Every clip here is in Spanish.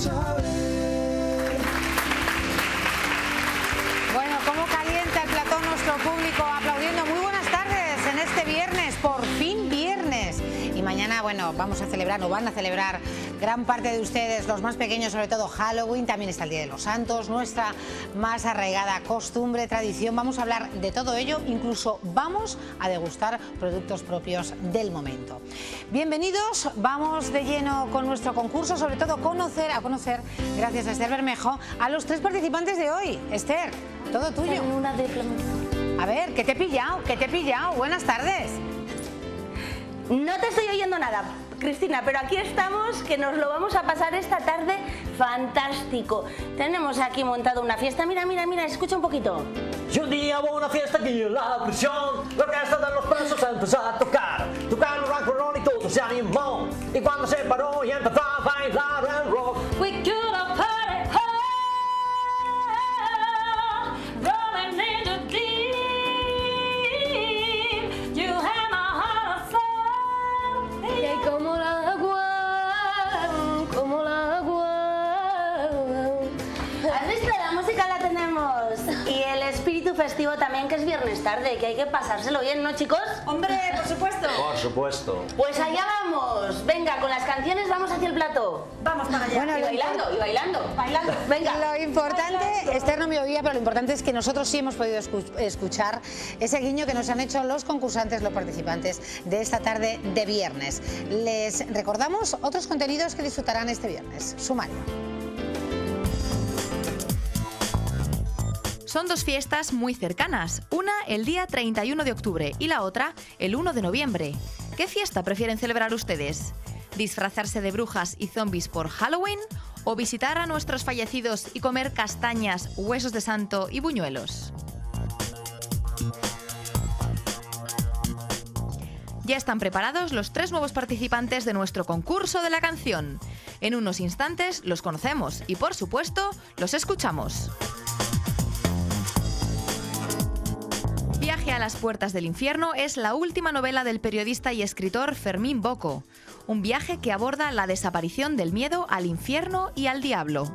saber. Bueno, cómo calienta el plató nuestro público aplaudiendo. Muy buenas tardes en este viernes, por fin viernes. Y mañana, bueno, vamos a celebrar, o van a celebrar gran parte de ustedes, los más pequeños, sobre todo Halloween. También está el Día de los Santos, nuestra más arraigada costumbre, tradición. Vamos a hablar de todo ello, incluso vamos a degustar productos propios del momento. Bienvenidos, vamos de lleno con nuestro concurso, sobre todo a conocer, gracias a Esther Bermejo, a los tres participantes de hoy. Esther, todo tuyo. A ver, ¿qué te he pillado? ¿Qué te he pillado? Buenas tardes. No te estoy oyendo nada, Cristina, pero aquí estamos, que nos lo vamos a pasar esta tarde fantástico. Tenemos aquí montado una fiesta, mira, mira, mira, escucha un poquito. Y un día hubo una fiesta aquí en la prisión, la orquesta de los presos empezó a tocar el rock and roll y todo se animó. Y cuando se paró y empezó a bailar el rock, We could have party hard, rolling in the deep. You had my heart of fire. Y como el agua, como el agua. ¿Has visto? La música la tenemos. Y el espíritu festivo también, que es viernes tarde, que hay que pasárselo bien, ¿no, chicos? Hombre, por supuesto. por supuesto. Pues allá vamos. Venga, con las canciones vamos hacia el plató. Vamos para allá. Bueno, Y bailando, y bailando. Bailando. Venga. Lo importante, Esther no me oía, pero lo importante es que nosotros sí hemos podido escuchar ese guiño que nos han hecho los concursantes, los participantes de esta tarde de viernes. Les recordamos otros contenidos que disfrutarán este viernes. Sumario. Son dos fiestas muy cercanas, una el día 31 de octubre y la otra el 1 de noviembre. ¿Qué fiesta prefieren celebrar ustedes? ¿Disfrazarse de brujas y zombies por Halloween? ¿O visitar a nuestros fallecidos y comer castañas, huesos de santo y buñuelos? Ya están preparados los tres nuevos participantes de nuestro concurso de la canción. En unos instantes los conocemos y, por supuesto, los escuchamos. Viaje a las puertas del infierno es la última novela del periodista y escritor Fermín Boco. Un viaje que aborda la desaparición del miedo al infierno y al diablo.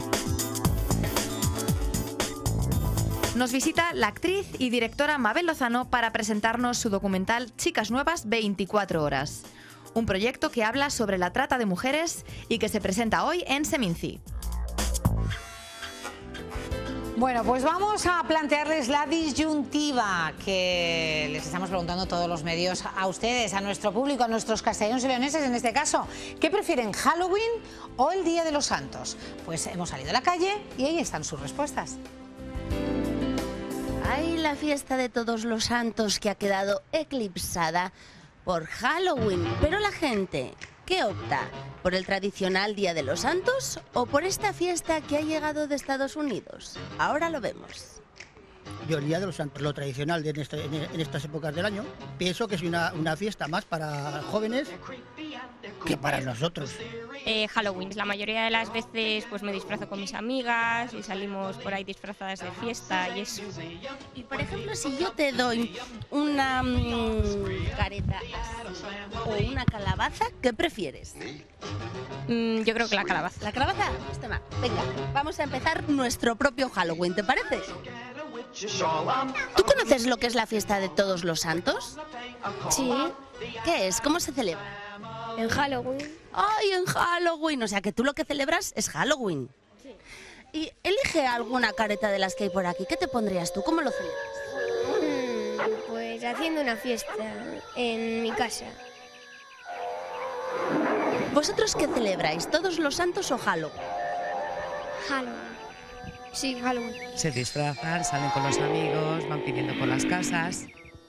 Nos visita la actriz y directora Mabel Lozano para presentarnos su documental Chicas Nuevas 24 horas. Un proyecto que habla sobre la trata de mujeres y que se presenta hoy en Seminci. Bueno, pues vamos a plantearles la disyuntiva que les estamos preguntando todos los medios a ustedes, a nuestro público, a nuestros castellanos y leoneses en este caso. ¿Qué prefieren, Halloween o el Día de los Santos? Pues hemos salido a la calle y ahí están sus respuestas. Ay, la fiesta de todos los santos que ha quedado eclipsada por Halloween. Pero la gente, ¿qué opta? ¿Por el tradicional Día de los Santos o por esta fiesta que ha llegado de Estados Unidos? Ahora lo vemos. Yo el Día de los Santos, lo tradicional en estas épocas del año, pienso que es una fiesta más para jóvenes que para nosotros. Halloween. La mayoría de las veces pues me disfrazo con mis amigas y salimos por ahí disfrazadas de fiesta y eso. Y por ejemplo, si yo te doy una careta así, o una calabaza, ¿qué prefieres? Yo creo que la calabaza. ¿La calabaza? Pues toma, venga, vamos a empezar nuestro propio Halloween, ¿te parece? ¿Tú conoces lo que es la fiesta de todos los santos? Sí, ¿Qué es? ¿Cómo se celebra? en Halloween. ¡Ay, en Halloween! O sea, que tú lo que celebras es Halloween. Sí. Y elige alguna careta de las que hay por aquí. ¿Qué te pondrías tú? ¿Cómo lo celebras? Pues haciendo una fiesta en mi casa. ¿Vosotros qué celebráis? ¿Todos los santos o Halloween? Halloween. Sí, Halloween. Se disfrazan, salen con los amigos, van pidiendo por las casas.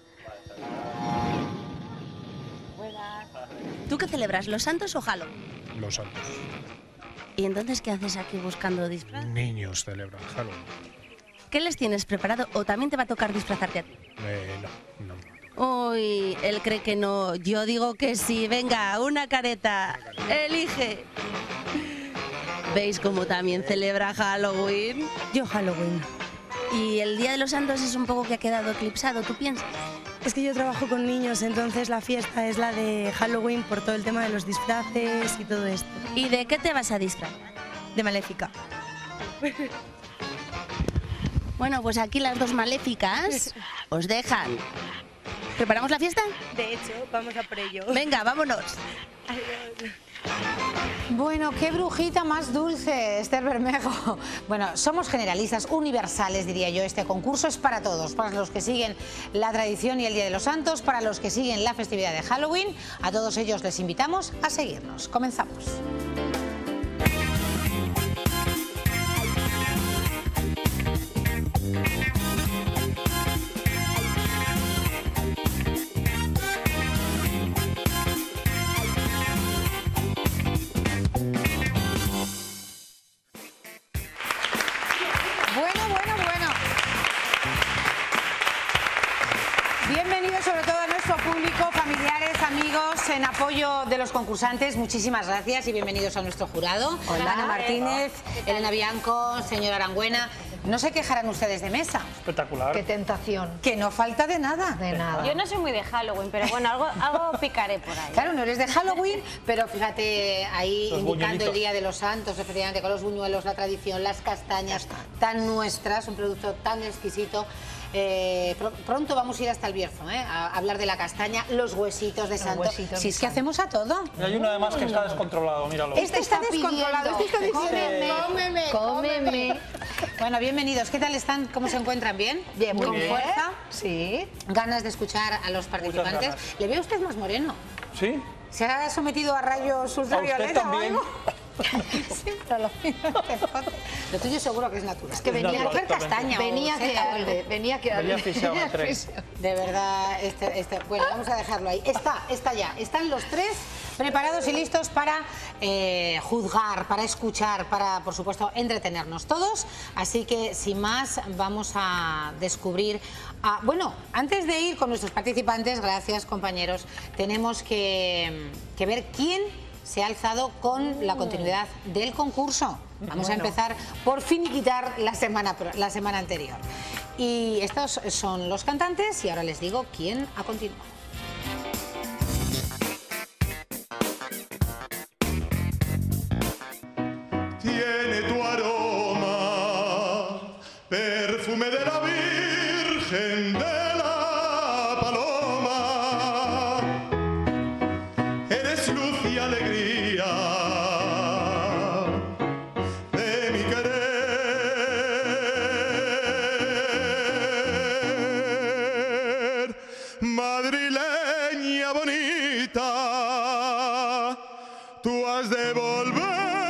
¿Tú qué celebras? ¿Los santos o Halloween? Los santos. ¿Y entonces qué haces aquí buscando disfraz? Niños celebran Halloween. ¿Qué les tienes preparado? ¿O también te va a tocar disfrazarte a ti? No. Uy, él cree que no. Yo digo que sí. Venga, una careta. Elige. ¿Veis cómo también celebra Halloween? Yo Halloween. Y el Día de los Santos es un poco que ha quedado eclipsado, ¿tú piensas? Es que yo trabajo con niños, entonces la fiesta es la de Halloween por todo el tema de los disfraces y todo esto. ¿Y de qué te vas a disfrazar? de Maléfica. Bueno, pues aquí las dos maléficas os dejan. ¿Preparamos la fiesta? De hecho, vamos a por ello. Venga, vámonos. Adiós. Bueno, qué brujita más dulce, Esther Bermejo. Bueno, somos generalistas, universales, diría yo. Este concurso es para todos, para los que siguen la tradición y el Día de los Santos, para los que siguen la festividad de Halloween. A todos ellos les invitamos a seguirnos. Comenzamos. Bienvenidos sobre todo a nuestro público, familiares, amigos, en apoyo de los concursantes. Muchísimas gracias y bienvenidos a nuestro jurado. Hola. Ana Martínez, Elena Bianco, señora Arangüena. No se quejarán ustedes de mesa. Espectacular. Qué tentación. Que no falta de nada. De nada. Yo no soy muy de Halloween, pero bueno, algo picaré por ahí. Claro, no eres de Halloween, pero fíjate ahí Los indicando buñuelitos. el Día de los Santos, efectivamente, con los buñuelos, la tradición, las castañas tan nuestras, un producto tan exquisito. Pronto vamos a ir hasta el Bierzo, a hablar de la castaña, los huesitos de santo. Si es que hacemos a todo. Y hay uno además que está descontrolado, míralo. Este está descontrolado, este está diciendo, cómeme. Bueno, bienvenidos. ¿Qué tal están? ¿Cómo se encuentran? ¿Bien? Bien, muy ¿Con bien. fuerza? Sí. ¿Ganas de escuchar a los participantes? ganas. ¿Le ve usted más moreno? ¿Sí? ¿Se ha sometido a rayos ¿A usted ultravioleta o también? algo? Sí, pero lo tuyo seguro que es natural. Es que venía venía a hacer totalmente. castaña. Venía o que seta, arde, venía que arde. Venía asfixiado en el tren. De verdad, bueno, vamos a dejarlo ahí. Está ya. Están los tres preparados y listos para juzgar, para escuchar, para, por supuesto, entretenernos todos. Así que, sin más, vamos a descubrir... bueno, antes de ir con nuestros participantes, gracias, compañeros, tenemos que ver quién se ha alzado con la continuidad del concurso. Vamos a empezar por finiquitar la semana anterior. Y estos son los cantantes y ahora les digo quién ha continuado. Tiene tu aroma, perfume de la Virgen de la Paloma. Eres luz y alegría de mi querer. Madrileña bonita, tú has de volver.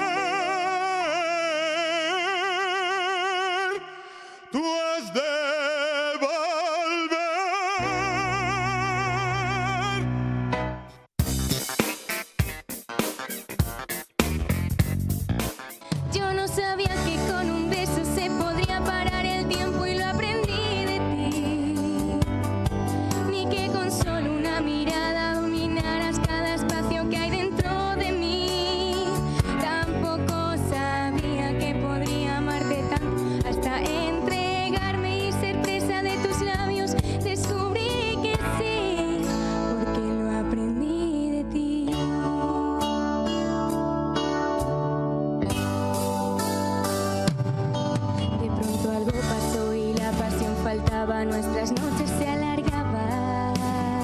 Tú has de volver. Yo no sabía que con un beso se podría parar el tiempo y lo aprendí de ti. Ni que con solo una mirada dominaras cada espacio que hay dentro de mí. Tampoco sabía que podría amarte tanto hasta entregarme y ser presa de tus labios. Descubrí que sí, porque lo aprendí de ti. De pronto algo pasó y la pasión faltaba, nuestras noches se alargaban.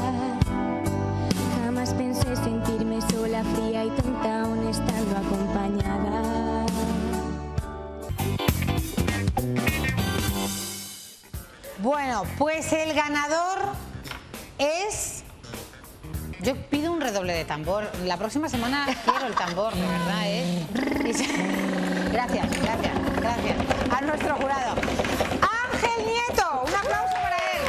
Jamás pensé sentirme sola, fría y tonta, aún estando acompañada. Bueno, pues el ganador es... Yo pido un redoble de tambor. La próxima semana quiero el tambor, de verdad, Gracias. A nuestro jurado. Ángel Nieto, un aplauso para él.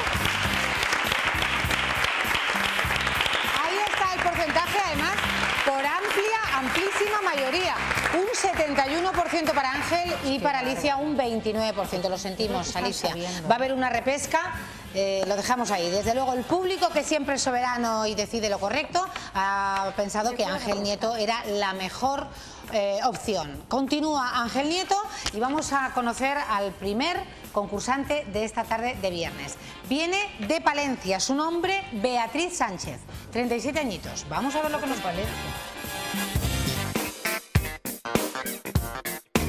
Ahí está el porcentaje, además, por amplísima mayoría. Un 71% para Ángel y para Alicia un 29%. Lo sentimos, Alicia. Va a haber una repesca. Lo dejamos ahí. Desde luego el público, que siempre es soberano y decide lo correcto, ha pensado que Ángel Nieto era la mejor opción. Continúa Ángel Nieto y vamos a conocer al primer concursante de esta tarde de viernes. Viene de Palencia, su nombre Beatriz Sánchez, 37 añitos. Vamos a ver lo que nos parece.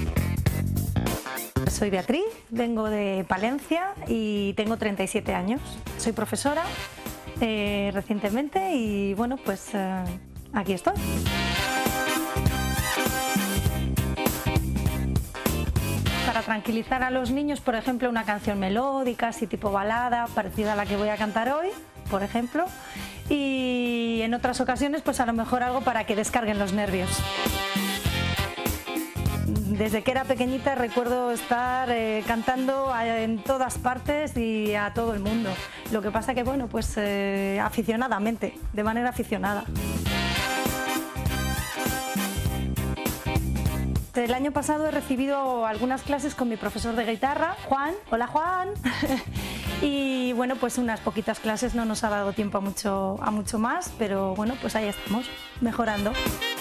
soy Beatriz, vengo de Palencia y tengo 37 años. Soy profesora recientemente y bueno, pues aquí estoy. Para tranquilizar a los niños, por ejemplo, una canción melódica, así tipo balada, parecida a la que voy a cantar hoy, por ejemplo. Y en otras ocasiones, pues a lo mejor algo para que descarguen los nervios. Desde que era pequeñita recuerdo estar cantando en todas partes y a todo el mundo. Lo que pasa que, bueno, pues aficionadamente, de manera aficionada. El año pasado he recibido algunas clases con mi profesor de guitarra, Juan. Hola, Juan. Y bueno, pues unas poquitas clases, no nos ha dado tiempo a mucho más, pero bueno, pues ahí estamos, mejorando.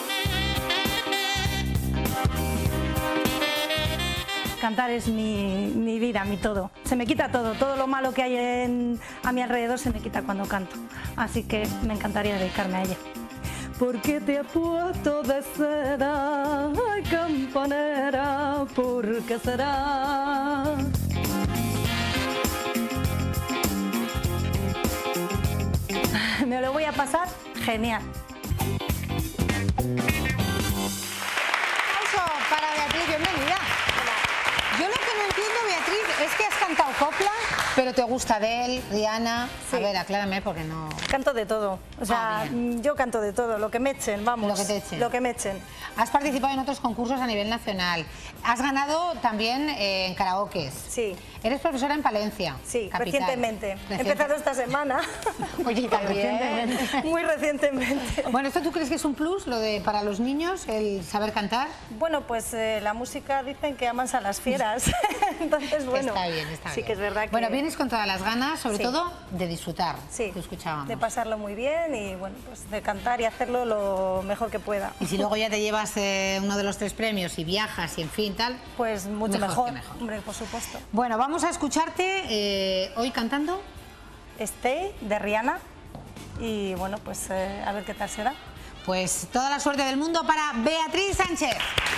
Cantar es mi vida, mi todo. Se me quita todo lo malo que hay a mi alrededor se me quita cuando canto. Así que me encantaría dedicarme a ella. ¿Por qué te he puesto de seda, ay campanera? ¿Por qué será? Me lo voy a pasar genial. Para Beatriz, bienvenida. Yo lo que no entiendo, Beatriz, es que has cantado copla, pero te gusta Adele, Rihanna. Sí. A ver, aclárame porque no... Canto de todo, o sea, yo canto de todo, lo que me echen, vamos. Lo que te echen. Lo que me echen. Has participado en otros concursos a nivel nacional. Has ganado también en karaokes. Sí. Eres profesora en Palencia. Sí, capital. recientemente. He empezado esta semana. Oye, también. Muy recientemente. Bueno, ¿esto tú crees que es un plus, lo de para los niños, el saber cantar? Bueno, pues la música dicen que amas a las fieras. Entonces, bueno, está bien, está sí bien. que es verdad que... Bueno, vienes con todas las ganas, sobre Sí. todo de disfrutar. Sí, te escuchábamos. de pasarlo muy bien y bueno, pues de cantar y hacerlo lo mejor que pueda. Y si luego ya te llevas uno de los 3 premios y viajas y en fin, tal... Pues mucho mejor mejor, que mejor. hombre, por supuesto. Bueno, vamos a escucharte hoy cantando. Stay, de Rihanna, y bueno, pues a ver qué tal será. Pues toda la suerte del mundo para Beatriz Sánchez.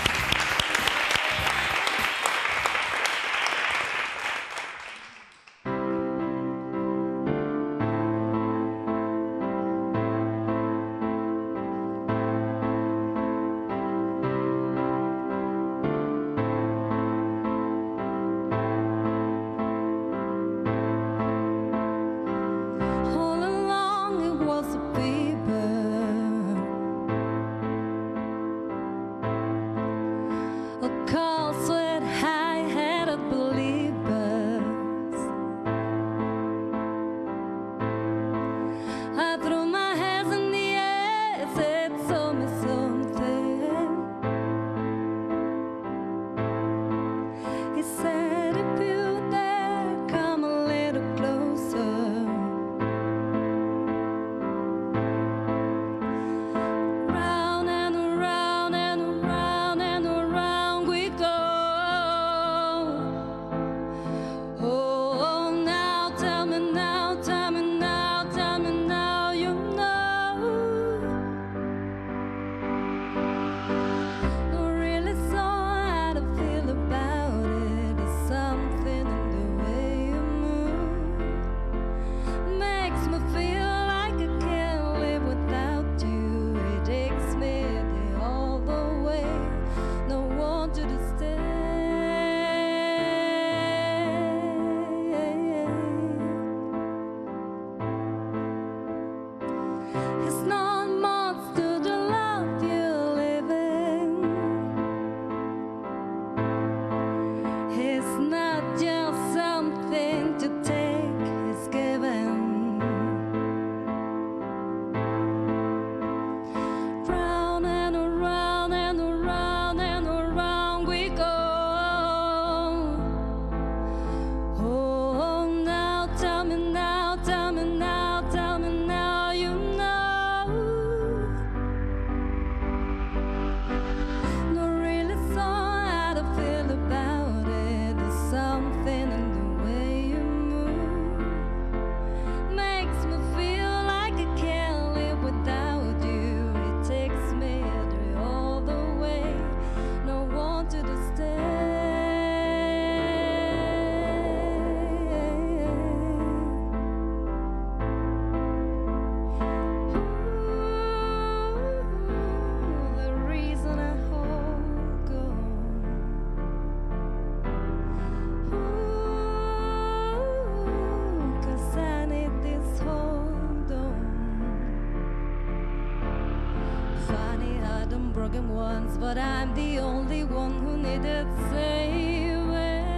All along it was a paper, a cold sweat high-headed believers. I threw my hands in the air, said tell me something. He said if you dare come a little closer. Round and around and around and around we go. Oh, now tell me now, tell me now, tell me now, you know. I really saw how to feel about it. He broken ones, but I'm the only one who needed saving.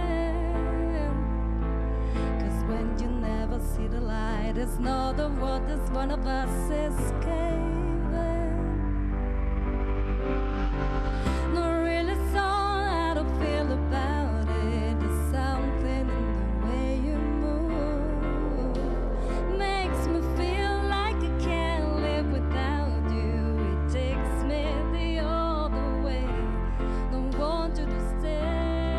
'Cause when you never see the light, it's not the world, it's one of us escaping. Not really sure how to feel about it. There's something in the way you move, makes me feel like I can't live without you. It takes me the other way. Don't want you to stay.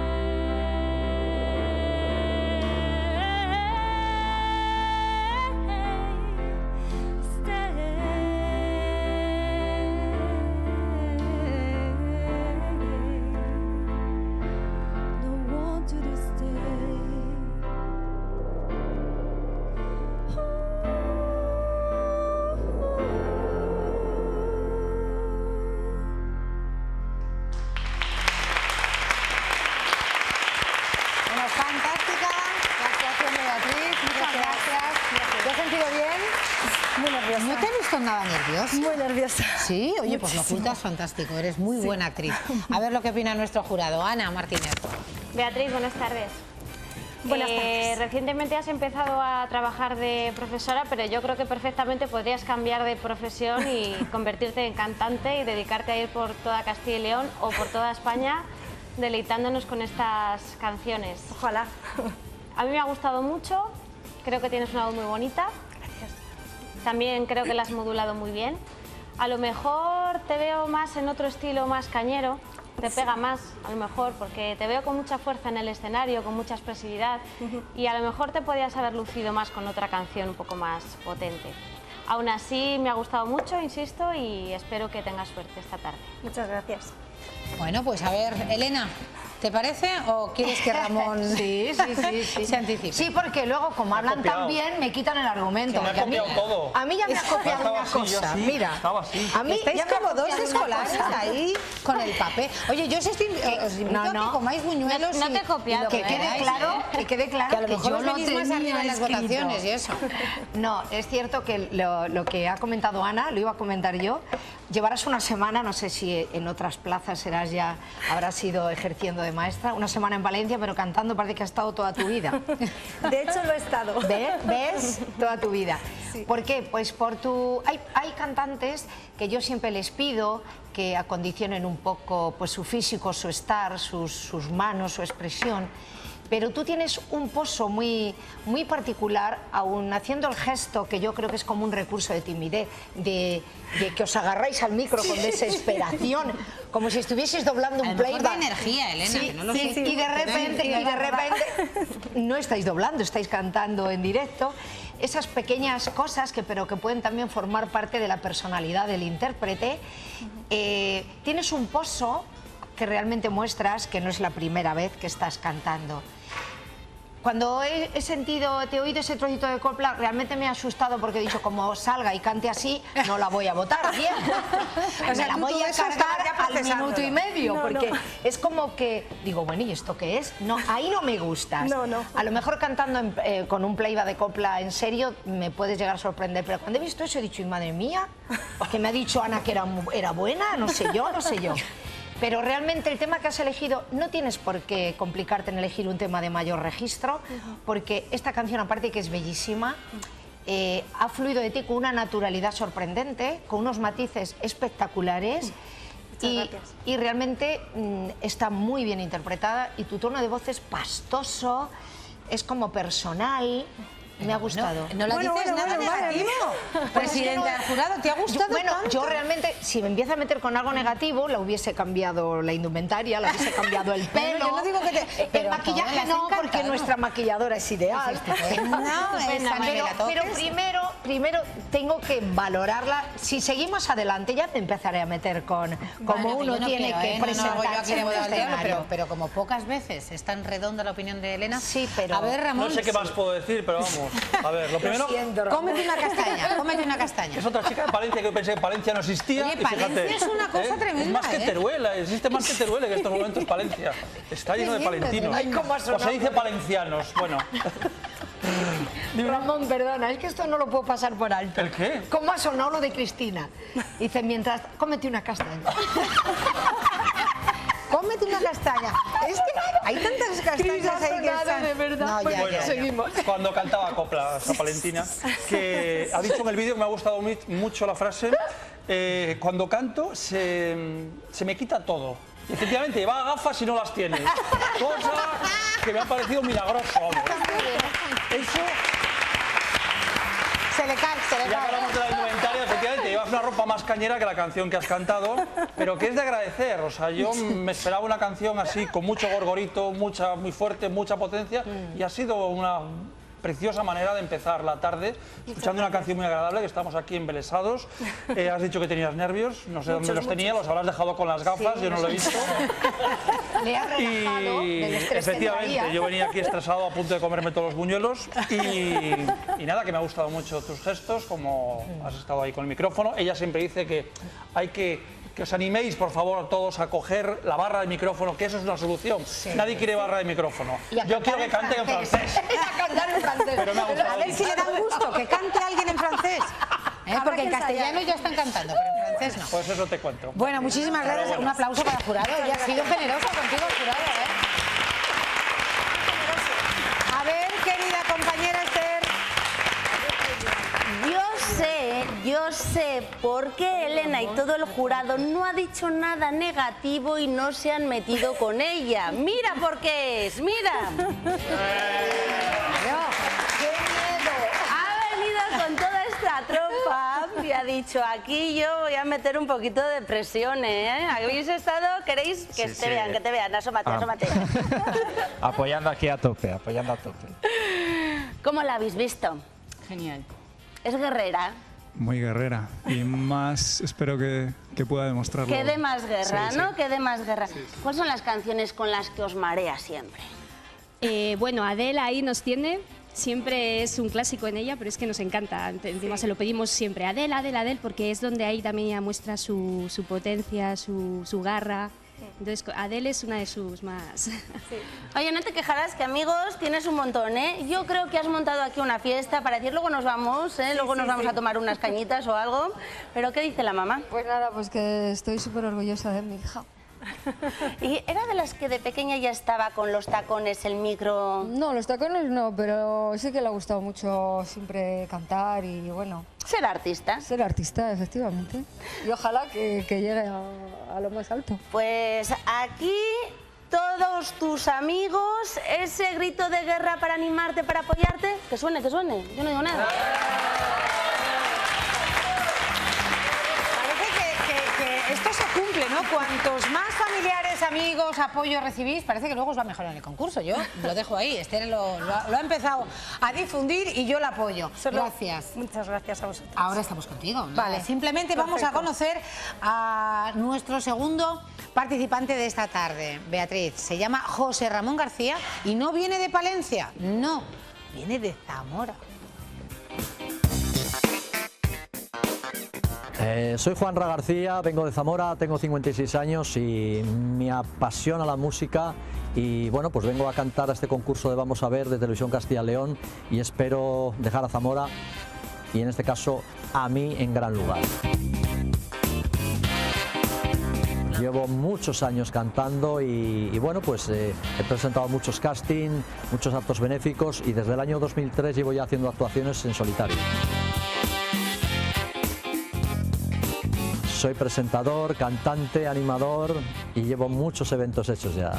Don't want you to stay. Bueno, fantástica la actuación de Beatriz, muchas gracias. ¿Te has sentido bien? Muy nerviosa. ¿No te he visto nada nerviosa? Muy nerviosa. Sí, oye, pues lo Muchísimo. ocultas fantástico, eres muy buena actriz. A ver lo que opina nuestro jurado. Ana Martínez. Beatriz, buenas tardes. Buenas tardes. Recientemente has empezado a trabajar de profesora, pero yo creo que perfectamente podrías cambiar de profesión y convertirte en cantante y dedicarte a ir por toda Castilla y León o por toda España deleitándonos con estas canciones. Ojalá. A mí me ha gustado mucho, creo que tienes una voz muy bonita. Gracias. También creo que la has modulado muy bien. A lo mejor te veo más en otro estilo más cañero, te pega más, a lo mejor, porque te veo con mucha fuerza en el escenario, con mucha expresividad, y a lo mejor te podías haber lucido más con otra canción un poco más potente. Aún así, me ha gustado mucho, insisto, y espero que tengas suerte esta tarde. Muchas gracias. Bueno, pues a ver, Elena, ¿te parece o quieres que Ramón Sí. se anticipe? Sí, porque luego, como hablan copiado. tan bien, me quitan el argumento. Me ha porque a mí- copiado todo. A mí ya me ha copiado Estaba una así, yo cosa. sí, Mira, estaba así. a mí Estáis ya me ha como dos copiado una escolares cosa. ahí con el papel. Oye, yo os invito a que comáis buñuelos No te he copiado, Que quede claro, que quede claro que a lo que mejor yo os lo venís más tenía arriba en las escrito. votaciones y eso. No, es cierto que lo que ha comentado Ana, lo iba a comentar yo. Llevarás una semana, no sé si en otras plazas habrás ido ejerciendo de maestra, una semana en Valencia, pero cantando parece que has estado toda tu vida. De hecho, lo he estado. ¿Ves? Toda tu vida. ¿Por qué? Pues hay cantantes que yo siempre les pido que acondicionen un poco pues, su físico, su estar, sus manos, su expresión. Pero tú tienes un pozo muy particular, aún haciendo el gesto, que yo creo que es como un recurso de timidez, de que os agarráis al micro con desesperación, como si estuvieseis doblando un playback. de energía, Elena, Sí, que no lo sí, sé. y de repente no estáis doblando, estáis cantando en directo. Esas pequeñas cosas pero que pueden también formar parte de la personalidad del intérprete. Tienes un pozo que realmente muestras que no es la primera vez que estás cantando. Cuando te he oído ese trocito de copla, realmente me ha asustado porque he dicho, como salga y cante así, no la voy a votar bien. O sea, me la tú voy a eso cargar estabas ya al minuto y medio, No, porque no. es como que, digo, bueno, ¿y esto qué es? No, ahí no me gustas. No. A lo mejor cantando con un playback de copla en serio me puedes llegar a sorprender, pero cuando he visto eso he dicho, y madre mía, que me ha dicho Ana que era buena, no sé yo. Pero realmente el tema que has elegido, no tienes por qué complicarte en elegir un tema de mayor registro, porque esta canción, aparte que es bellísima, ha fluido de ti con una naturalidad sorprendente, con unos matices espectaculares. Y realmente está muy bien interpretada y tu tono de voz es pastoso, es como personal. Me ha gustado. No lo dices nada negativo. Presidente del jurado, ¿te ha gustado tanto? Yo realmente, si me empieza a meter con algo negativo, la hubiese cambiado la indumentaria, la hubiese cambiado el pelo. Yo no digo que el pero, maquillaje joder, no, has porque encantado. nuestra maquilladora es ideal. Pero primero tengo que valorarla. Si seguimos adelante, ya te empezaré a meter con cómo uno tiene que presentarse en un escenario. pero como pocas veces es tan redonda la opinión de Elena. Sí, pero... A ver, Ramón. No sé qué más puedo decir, pero vamos. A ver, lo primero... Cómete una castaña. Es otra chica de Palencia que yo pensé que Palencia no existía. Oye, y fíjate, Palencia es una cosa tremenda, Es más que ¿eh? Teruel, existe más que Teruel en estos momentos Palencia. Está lleno de palentinos. Ay, cómo ha O sonado. se dice palencianos, bueno. Ramón, perdona, es que esto no lo puedo pasar por alto. ¿El qué? ¿Cómo ha sonado lo de Cristina? Dice, mientras... Cómete una castaña. Cómete una castaña. Es que hay tantas castañas ahí que están... de verdad. No, Bueno, Seguimos. cuando cantaba copla esa palentina, que ha dicho en el vídeo, me ha gustado mucho la frase, cuando canto se me quita todo. Y efectivamente, lleva gafas y no las tiene. Cosa que me ha parecido milagroso. Eso... Se le cae, se le Ya que hablamos de cae. la indumentaria, efectivamente, llevas una ropa más cañera que la canción que has cantado, pero que es de agradecer. O sea, yo me esperaba una canción así, con mucho gorgorito, muy fuerte, mucha potencia, y ha sido una preciosa manera de empezar la tarde, escuchando una canción muy agradable, que estamos aquí embelesados. Has dicho que tenías nervios, no sé dónde los tenía, los habrás dejado con las gafas, yo no lo he visto. Le ha relajado del estrés que Efectivamente, traía. yo venía aquí estresado a punto de comerme todos los buñuelos y nada, que me ha gustado mucho tus gestos, como has estado ahí con el micrófono. Ella siempre dice que hay que os animéis, por favor, todos a coger la barra de micrófono, que eso es una solución. Nadie quiere barra de micrófono. Yo quiero que canten en francés. A cantar en francés. Pero me ha gustado A ver si le da un gusto, que cante alguien en francés. Porque en castellano ya están cantando, pero en francés no. Pues eso te cuento. Bueno, muchísimas gracias. Un aplauso para el jurado. Ella ha sido generosa contigo, el jurado, ¿eh? A ver, querida compañera Esther. Yo sé por qué Elena y todo el jurado no ha dicho nada negativo y no se han metido con ella. Mira por qué es, mira. Ha venido con toda esta tropa y ha dicho, aquí yo voy a meter un poquito de presión, ¿eh? ¿Habéis estado? ¿Queréis que Sí, te vean, que te vean? Asómate, asómate. Apoyando aquí a tope, apoyando a tope. ¿Cómo la habéis visto? Genial. Es guerrera. Muy guerrera y más espero que pueda demostrarlo. Que dé más guerra, Sí, ¿no? sí. Que dé más guerra. ¿Cuáles son las canciones con las que os marea siempre? Bueno, Adele ahí nos tiene. Siempre es un clásico en ella, pero es que nos encanta. Encima se lo pedimos siempre. Adele, Adele, Adele, porque es donde ahí también ella muestra su potencia, su garra. Entonces, Adele es una de sus más... Oye, no te quejarás que amigos tienes un montón, ¿eh? Yo creo que has montado aquí una fiesta para decir luego nos vamos, ¿eh? Luego nos vamos a tomar unas cañitas o algo. ¿Pero qué dice la mamá? Pues nada, pues que estoy súper orgullosa de mi hija. ¿Y era de las que de pequeña ya estaba con los tacones, el micro? No, los tacones no, pero sí que le ha gustado mucho siempre cantar y bueno... Ser artista. Ser artista, efectivamente. Y ojalá que llegue a lo más alto. Pues aquí todos tus amigos, ese grito de guerra para animarte, para apoyarte, que suene, yo no digo nada. Esto se cumple, ¿no? Cuantos más familiares, amigos, apoyo recibís, parece que luego os va mejor en el concurso. Yo lo dejo ahí. Esther lo ha empezado a difundir y yo la apoyo. Gracias. Muchas gracias a vosotros. Ahora estamos contigo. Vale. Simplemente vamos a conocer a nuestro segundo participante de esta tarde, Beatriz. Se llama José Ramón García y no viene de Palencia, no, viene de Zamora. Soy Juanra García, vengo de Zamora, tengo 56 años y me apasiona la música y bueno, pues vengo a cantar a este concurso de Vamos a Ver de Televisión Castilla y León y espero dejar a Zamora y en este caso a mí en gran lugar. Llevo muchos años cantando y bueno, pues he presentado muchos castings, muchos actos benéficos y desde el año 2003 llevo ya haciendo actuaciones en solitario. Soy presentador, cantante, animador y llevo muchos eventos hechos ya.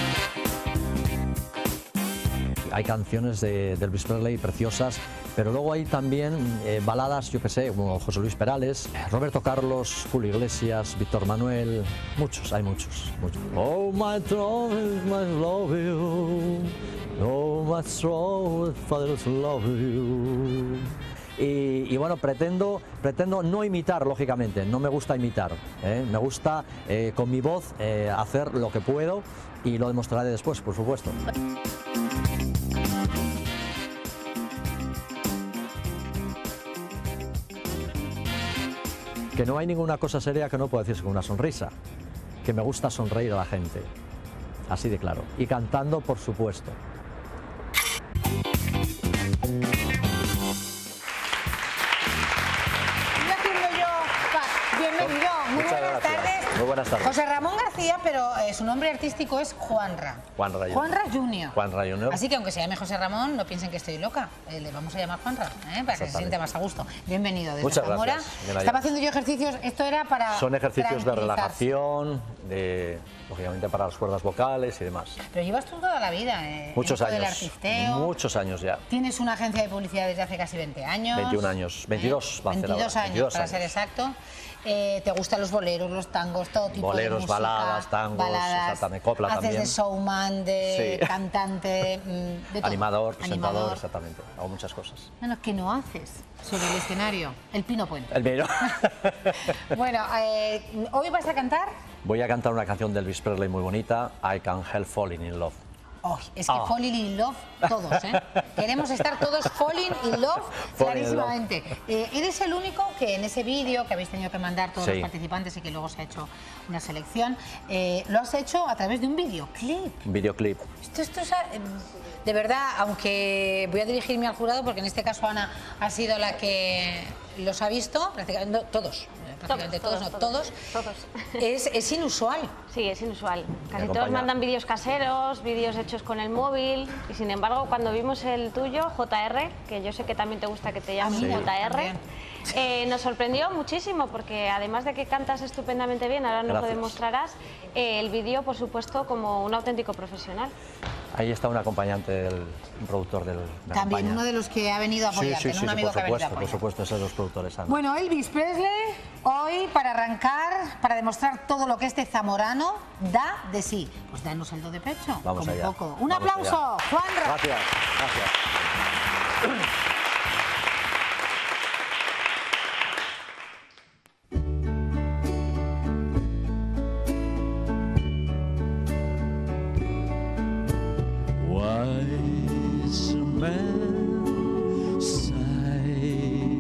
Hay canciones de Elvis Presley preciosas, pero luego hay también baladas, yo que sé, como José Luis Perales, Roberto Carlos, Julio Iglesias, Víctor Manuel, muchos, hay muchos. Oh, my throne, my love you. Oh, my throne, father to love you. Y bueno, pretendo no imitar, lógicamente, no me gusta imitar, me gusta con mi voz hacer lo que puedo y lo demostraré después, por supuesto. Que no hay ninguna cosa seria que no pueda decirse con una sonrisa, que me gusta sonreír a la gente, así de claro, y cantando, por supuesto. Bienvenido, muy Muchas buenas gracias. tardes. Muy buenas tardes. José Ramón García, pero su nombre artístico es Juanra. Juanra Junior. Juanra Junior. Juanra Junior. Así que aunque se llame José Ramón, no piensen que estoy loca. Le vamos a llamar Juanra, para que se siente más a gusto. Bienvenido desde Muchas Zamora. gracias. Bien Estaba hallado. haciendo yo ejercicios, esto era para Son ejercicios de tranquilizarse. relajación, lógicamente para las cuerdas vocales y demás. Pero llevas tú toda la vida, Muchos esto del años. artisteo. Muchos años ya. Tienes una agencia de publicidad desde hace casi 20 años. 21 años. 22 va a ser 22 ahora. años, 22 para años. ser exacto. ¿Te gustan los boleros, los tangos, todo tipo Boleros, de música? baladas, tangos, exactamente, copla haces también. de showman, de Sí. cantante, de todo. Animador, presentador, Animador. exactamente. Hago muchas cosas. Bueno, ¿qué no haces sobre el escenario? El Pino Puente. El mío. Bueno, hoy vas a cantar. Voy a cantar una canción de Elvis Presley muy bonita, I Can't Help Falling in Love. Oh, es que falling in love todos, ¿eh? Queremos estar todos falling in love clarísimamente. Eres el único que en ese vídeo que habéis tenido que mandar todos los participantes y que luego se ha hecho una selección, lo has hecho a través de un videoclip. Un videoclip. Esto es de verdad, aunque voy a dirigirme al jurado porque en este caso Ana ha sido la que los ha visto, prácticamente todos. Prácticamente todos. Es inusual. Sí, es inusual. Casi acompaña. todos mandan vídeos caseros, vídeos hechos con el móvil y sin embargo cuando vimos el tuyo, JR, que yo sé que también te gusta que te llamen Sí, JR, nos sorprendió muchísimo porque además de que cantas estupendamente bien, ahora nos lo Gracias. demostrarás, el vídeo por supuesto como un auténtico profesional. Ahí está un acompañante, un productor del... me También acompaña. uno de los que ha venido a apoyarte, Sí, ¿no? Un amigo que ha venido a por apoyar. supuesto, es de los productores. Ana. Bueno, Elvis Presley, hoy para arrancar, para demostrar todo lo que este zamorano da de sí. Pues danos el do de pecho, Vamos como allá. poco. Un Vamos aplauso, allá. Juanra. Gracias, gracias. Wise man say,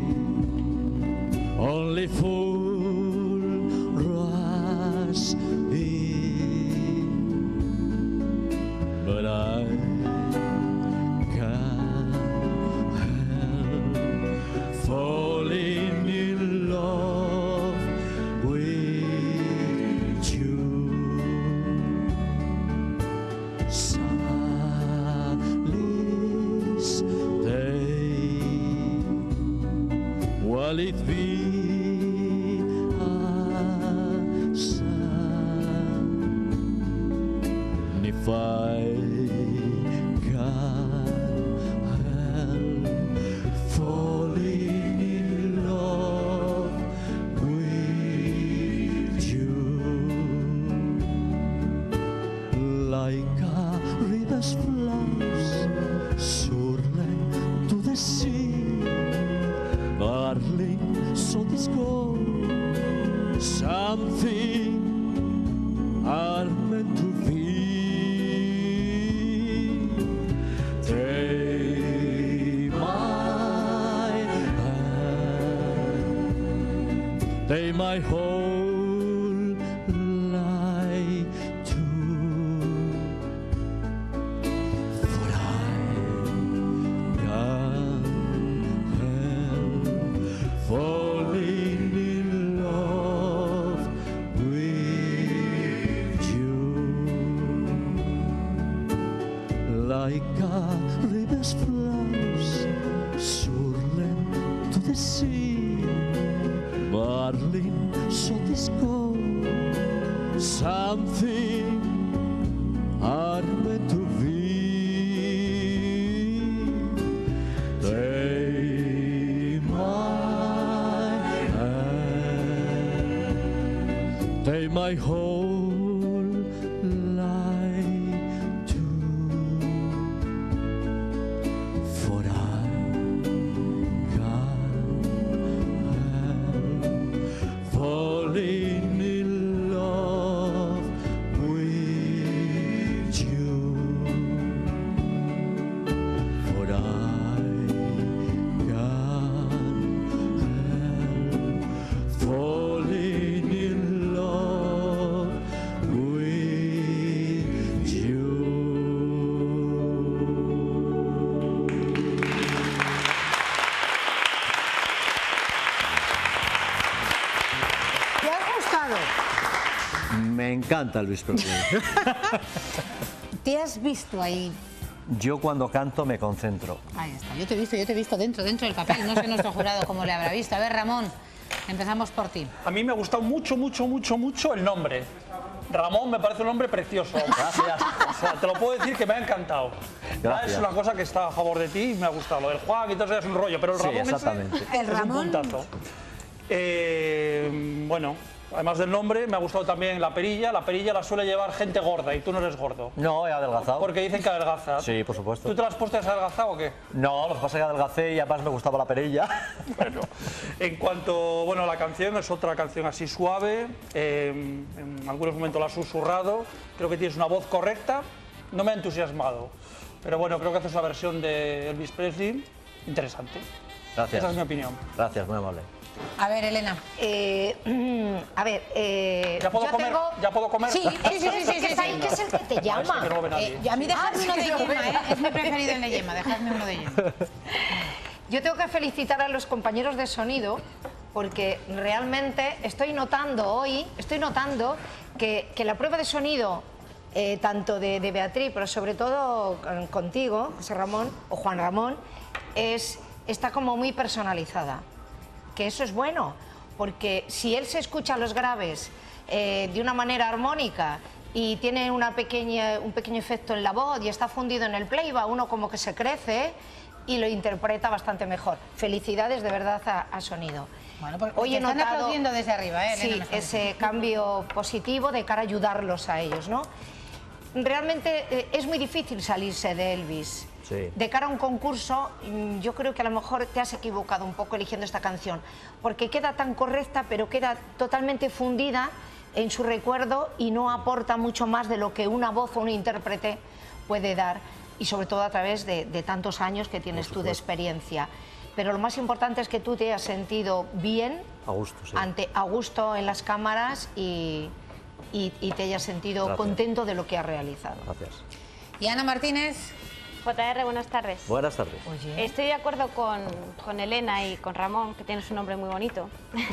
only fool rush in, but I can't help falling in love with you. Sally's day, while it be a sun, if I can't help falling in love with you, like a river's flows surely to the sea, darling, so this goes something are meant to be. Take my hand, take my whole life too, for I can't help falling in love with you, like a river's flows surely to the sea, darling, so this goes something are meant to be. Take my hand, take my whole life too, for I can't help falling in love with you, for I can't help falling in love encanta Elvis Presley. ¿Te has visto ahí? Yo cuando canto me concentro. Ahí está, yo te he visto dentro del papel. No sé nuestro jurado cómo le habrá visto. A ver, Ramón, empezamos por ti. A mí me ha gustado mucho el nombre. Ramón me parece un nombre precioso. Gracias. O sea, te lo puedo decir que me ha encantado. Gracias. Es una cosa que está a favor de ti y me ha gustado. Lo del Juan y todo eso es un rollo, pero el Sí, Ramón exactamente. El Ramón. es un puntazo. Bueno, además del nombre, me ha gustado también la perilla. La perilla la suele llevar gente gorda y tú no eres gordo. No, he adelgazado. Porque dicen que adelgaza. Sí, por supuesto. ¿Tú te la has puesto adelgazado o qué? No, lo que pasa es que adelgacé y además me gustaba la perilla. Bueno, en cuanto a la canción, es otra canción así suave, en algunos momentos la has susurrado, creo que tienes una voz correcta, no me ha entusiasmado, pero bueno, creo que haces una versión de Elvis Presley interesante. Gracias. Esa es mi opinión. Gracias, muy amable. A ver, Elena. A ver, ¿Ya puedo comer? ¿Ya puedo comer? Sí, que está ahí, que es el que te llama. que no lo ve nadie. A mí dejadme uno de sí que lo yema, ve. es mi preferido el de yema, dejadme uno de yema. Yo tengo que felicitar a los compañeros de sonido porque realmente estoy notando que la prueba de sonido, tanto de Beatriz, pero sobre todo contigo, José Ramón, o Juan Ramón, está como muy personalizada. Que eso es bueno, porque si él se escucha los graves de una manera armónica y tiene un pequeño efecto en la voz y está fundido en el playback, uno como que se crece y lo interpreta bastante mejor. Felicidades de verdad a sonido. Bueno, porque Hoy he están notado aplaudiendo desde arriba, Elena, sí, ese cambio positivo de cara a ayudarlos a ellos, ¿no? Realmente es muy difícil salirse de Elvis. Sí. De cara a un concurso, yo creo que a lo mejor te has equivocado un poco eligiendo esta canción, porque queda tan correcta, pero queda totalmente fundida en su recuerdo y no aporta mucho más de lo que una voz o un intérprete puede dar, y sobre todo a través de tantos años que tienes tú de experiencia. Pero lo más importante es que tú te hayas sentido bien, A gusto, sí. a gusto en las cámaras y te hayas sentido Gracias. contento de lo que has realizado. Gracias. Y Ana Martínez. JR, buenas tardes. Buenas tardes. Estoy de acuerdo con Elena y con Ramón, que tienes un nombre muy bonito.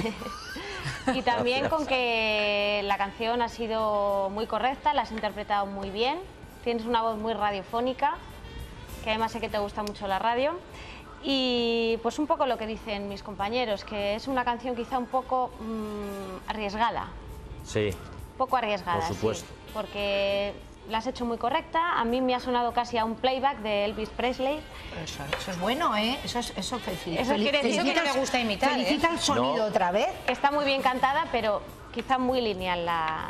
Y también Gracias. con que la canción ha sido muy correcta, la has interpretado muy bien. Tienes una voz muy radiofónica, que además sé que te gusta mucho la radio. Y pues un poco lo que dicen mis compañeros, que es una canción quizá un poco arriesgada. Sí. Un poco arriesgada, Por supuesto. sí, porque la has hecho muy correcta. A mí me ha sonado casi a un playback de Elvis Presley. Eso es bueno, ¿eh? Eso felicita. Eso quiere decir que no le gusta imitar, ¿eh? Felicita el sonido otra vez. Está muy bien cantada, pero quizá muy lineal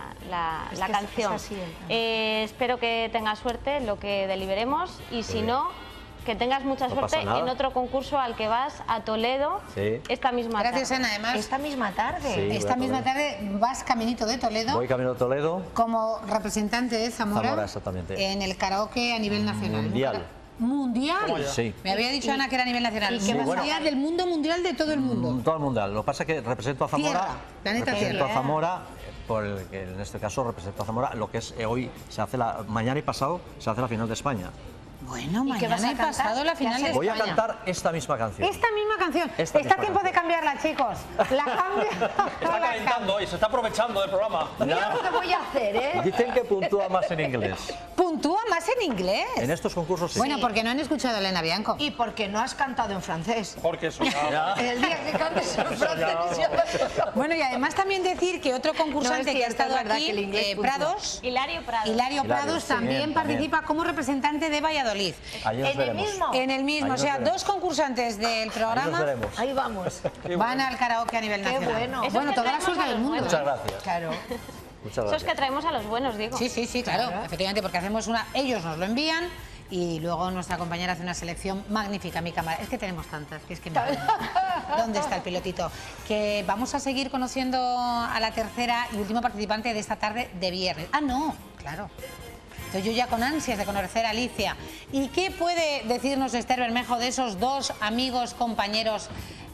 la Es que canción. es así, espero que tengas suerte en lo que deliberemos y si no, que tengas mucha No suerte pasa nada. en otro concurso al que vas a Toledo Sí. esta misma Gracias, tarde. Ana. Además, Esta misma tarde. Sí, voy esta a misma Toledo. tarde vas caminito de Toledo Voy camino a Toledo. como representante de Zamora, Zamora, exactamente. en el karaoke a nivel nacional. Mundial. ¿Mundial? Sí. Me había dicho Ana que era a nivel nacional. ¿Y qué Mundial bueno. del mundo mundial de todo el mundo. Todo el mundial. Lo que pasa es que represento a Zamora. Tierra, planeta represento Tierra. a Zamora, por el que en este caso represento a Zamora. Lo que es hoy se hace mañana y pasado se hace la final de España. Bueno, ¿Y qué vas a mañana he cantar? pasado la ¿Qué final de haces? Voy a España. cantar esta misma canción. Esta misma canción. Esta Está misma tiempo de canción. cambiarla, chicos. La cambio. Está calentando hoy, se está aprovechando del programa. Mira lo que voy a hacer, ¿eh? Dicen que puntúa más en inglés. ¿Puntúa más en inglés? En estos concursos sí. Bueno, porque no han escuchado a Elena Bianco. Y porque no has cantado en francés. Porque eso ya... El día que cantes en francés. Bueno, y además también decir que otro concursante No, es que ha cierto, estado es verdad aquí, que el inglés puntúa. Prados, Hilario Prado. Hilario Prados sí, también bien, participa también. como representante de Valladolid. Ahí nos En el veremos. mismo. En el mismo, Ahí o nos sea, veremos. dos concursantes del Ahí nos programa veremos. Ahí vamos. van al karaoke a nivel Qué nacional. bueno. Eso Bueno, es que toda la traemos suerte a del los mundo. Muchas gracias. Claro. Muchas Eso es gracias. que traemos a los buenos, digo. Sí, sí, sí, claro, efectivamente, porque hacemos ellos nos lo envían y luego nuestra compañera hace una selección magnífica. Mi cámara, es que tenemos tantas, que es que ¿dónde está el pilotito? Que vamos a seguir conociendo a la tercera y última participante de esta tarde de viernes. Ah, no, claro. Estoy yo ya con ansias de conocer a Alicia. ¿Y qué puede decirnos Esther Bermejo de esos dos amigos, compañeros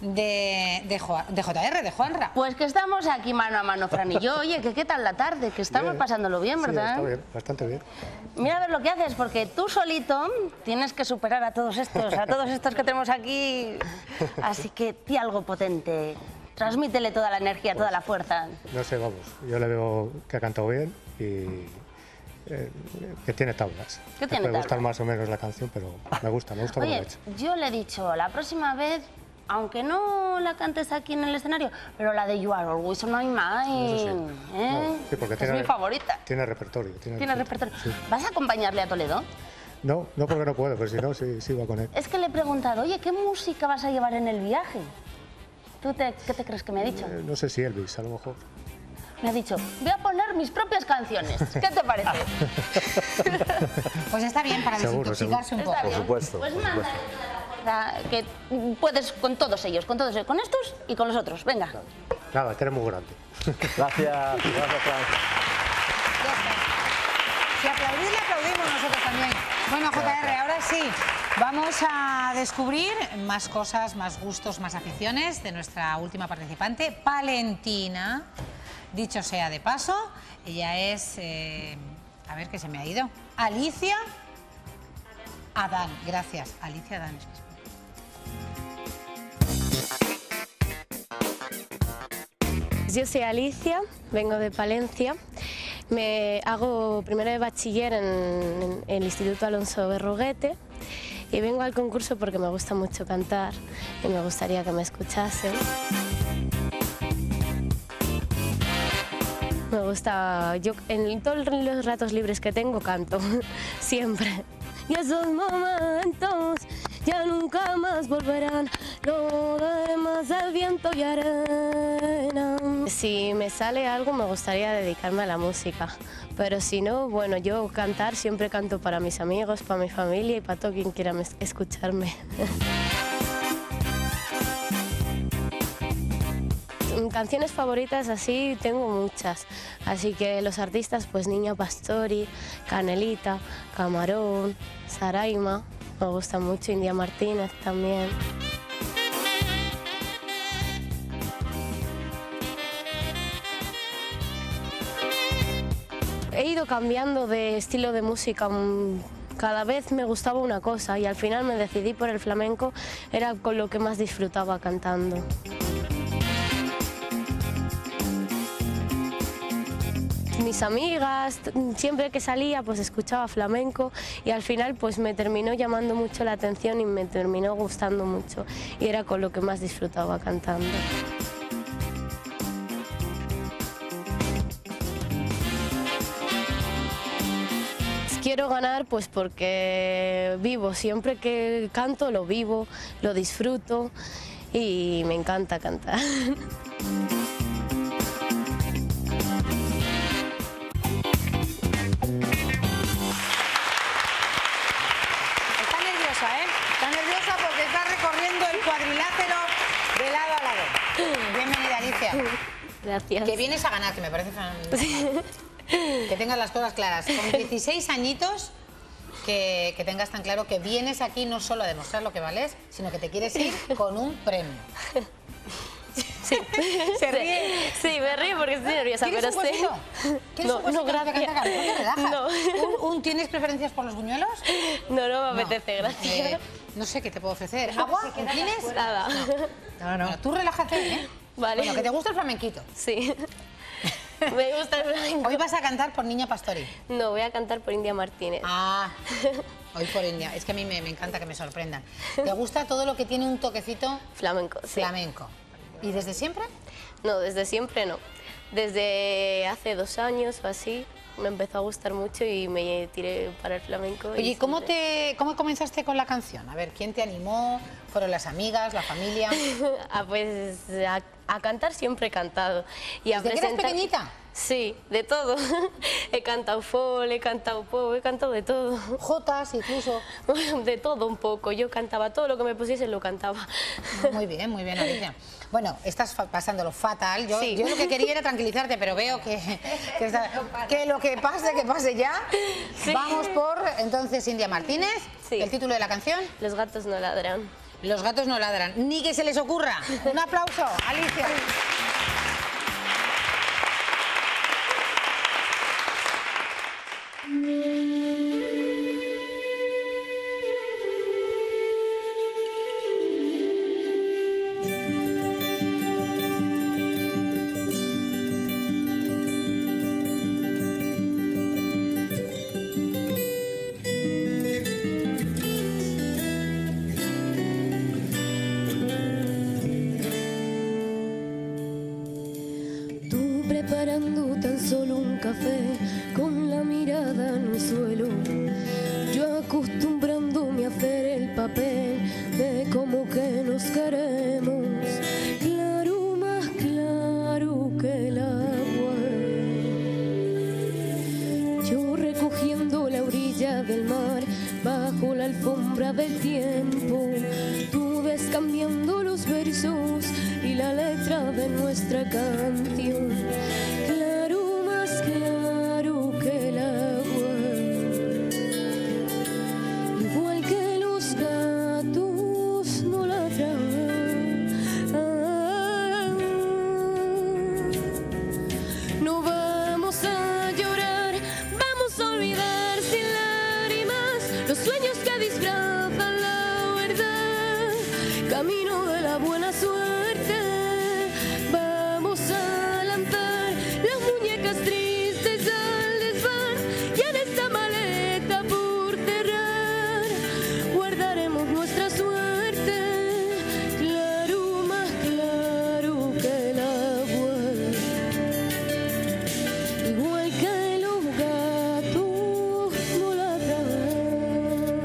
de JR, de Juanra? Pues que estamos aquí mano a mano, Fran y yo. Oye, que qué tal la tarde, que estamos Bien. pasándolo bien, ¿verdad? Sí, está bien, bastante bien. Mira a ver lo que haces, porque tú solito tienes que superar a todos estos que tenemos aquí. Así que di algo potente. Transmítele toda la energía, toda la fuerza. No sé, vamos, yo le veo que ha cantado bien y que tiene tablas. ¿Qué tiene Me gusta tablas? más o menos la canción, pero me gusta como lo Oye, he hecho. yo le he dicho, la próxima vez, aunque no la cantes aquí en el escenario, pero la de You Are Always on My Mind, Eso sí. ¿eh? Sí, porque es mi favorita. Tiene repertorio. Tiene repertorio. Sí. ¿Vas a acompañarle a Toledo? No, porque no puedo, pero si no, sí va con él. Es que le he preguntado, oye, ¿qué música vas a llevar en el viaje? ¿Qué te crees que me ha dicho? No sé si Elvis, a lo mejor. Me ha dicho, voy a poner mis propias canciones. ¿Qué te parece? Pues está bien para Seguro, desintoxicarse un poco. Está bien. Por supuesto, Pues por manda que puedes con todos ellos, con estos y con los otros. Venga. Nada, que eres muy grande. Gracias, Fran. Si aplaudir, le aplaudimos nosotros también. Bueno, JR, ahora sí, vamos a descubrir más cosas, más gustos, más aficiones de nuestra última participante, Valentina. Dicho sea de paso, ella es, a ver, que se me ha ido, Alicia Adán. Gracias, Alicia Adán. Yo soy Alicia, vengo de Palencia. Me hago primero de bachiller en el Instituto Alonso Berruguete y vengo al concurso porque me gusta mucho cantar y me gustaría que me escuchasen. Me gusta, yo en todos los ratos libres que tengo canto, siempre. Y esos momentos ya nunca más volverán, lo demás es viento y arena. Si me sale algo me gustaría dedicarme a la música, pero si no, bueno, yo cantar siempre canto para mis amigos, para mi familia y para todo quien quiera escucharme. Canciones favoritas así tengo muchas, así que los artistas pues Niña Pastori, Canelita, Camarón, Saraima, me gusta mucho, India Martínez también. He ido cambiando de estilo de música, cada vez me gustaba una cosa y al final me decidí por el flamenco, era con lo que más disfrutaba cantando. Mis amigas, siempre que salía pues escuchaba flamenco y al final pues me terminó llamando mucho la atención y me terminó gustando mucho y era con lo que más disfrutaba cantando. Quiero ganar pues porque vivo, siempre que canto lo vivo, lo disfruto y me encanta cantar. Está nerviosa porque está recorriendo el cuadrilátero de lado a lado. Bienvenida, Alicia. Gracias. Que vienes a ganar, que me parece que tengas las cosas claras. Con 16 añitos, que tengas tan claro que vienes aquí no solo a demostrar lo que vales, sino que te quieres ir con un premio. Sí. ¿Se ríe? Sí, me río porque estoy nerviosa, pero ¿Quieres un sí. ¿Quieres un No, gracias. No. ¿Tienes preferencias por los buñuelos? No me apetece, gracias. No sé qué te puedo ofrecer. ¿Agua? ¿Tienes? Nada. No. Bueno, tú relájate, ¿eh? Vale. Bueno, que te gusta el flamenquito. Sí. Me gusta el flamenco. Hoy vas a cantar por Niña Pastori. No, voy a cantar por India Martínez. Ah, hoy por India. Es que a mí me encanta que me sorprendan. ¿Te gusta todo lo que tiene un toquecito? Flamenco, sí. Flamenco. ¿Y desde siempre? No, desde siempre no. Desde hace 2 años o así me empezó a gustar mucho y me tiré para el flamenco. Oye, ¿cómo comenzaste con la canción? A ver, ¿quién te animó? ¿Fueron las amigas, la familia? Pues a cantar siempre he cantado. Y ¿Desde que eras pequeñita? Sí, de todo. He cantado folk, he cantado pop, he cantado de todo. Jotas incluso. De todo un poco. Yo cantaba todo lo que me pusiesen, lo cantaba. Muy bien, Alicia. Bueno, estás pasándolo fatal. Yo lo que quería era tranquilizarte, pero veo que lo que pase ya. Sí. Vamos por, entonces, India Martínez. Sí. ¿El título de la canción? Los gatos no ladran. Los gatos no ladran. Ni que se les ocurra. Un aplauso, Alicia. acostumbrándome a hacer el papel de como que nos queremos, claro, más claro que el agua. Yo recogiendo la orilla del mar bajo la alfombra del tiempo, tú ves cambiando los versos y la letra de nuestra canción, claro, más claro que el agua. Igual que los gatos no ladran, no vamos a llorar, vamos a olvidar sin lágrimas los sueños que disfrazan la verdad, camino de la buena suerte. Vamos a lanzar las muñecas tristes al desván y en esta maleta por cerrar guardaremos nuestra suerte, claro, más claro que el agua. Igual que los gatos no ladran,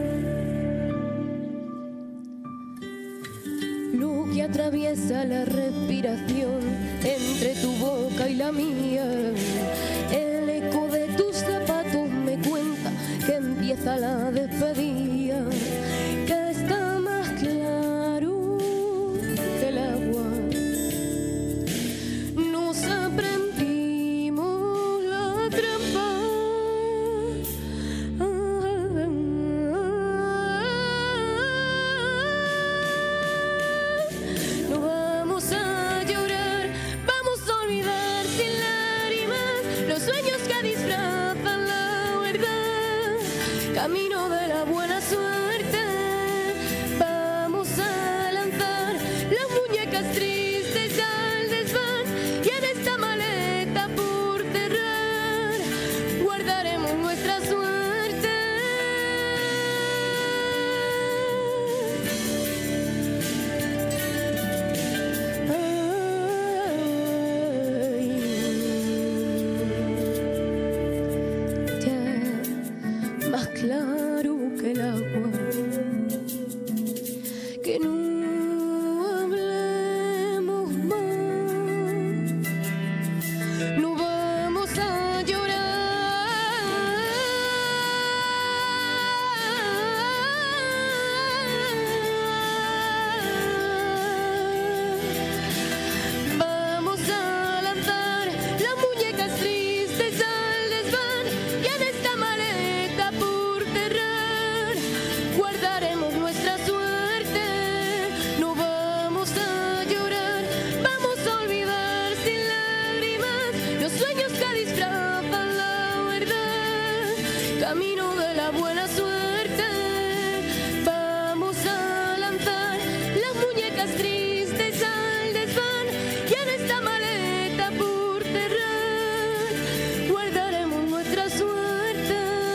lo que atraviesa la respiración entre tu boca y la mía, el eco de tus zapatos me cuenta que empieza la despedida, que está más claro que el agua. Nos aprendimos la trampa, no vamos a llorar, vamos a olvidar sin lágrimas los sueños que disfrazan la verdad, camino de la buena suerte. Vamos a lanzar las muñecas tristes al desván y en esta maleta por cerrar guardaremos nuestra suerte. Ya, más claro que el agua, que no hablemos más, no vamos a llorar. Vamos a lanzar las muñecas tristes al desván y en esta maleta por cerrar guardaremos nuestra suerte. No vamos a llorar, vamos a olvidar sin lágrimas los sueños que disfrazan la verdad, camino de la buena suerte. Vamos a lanzar las muñecas tristes al desván y en esta maleta por cerrar guardaremos nuestra suerte.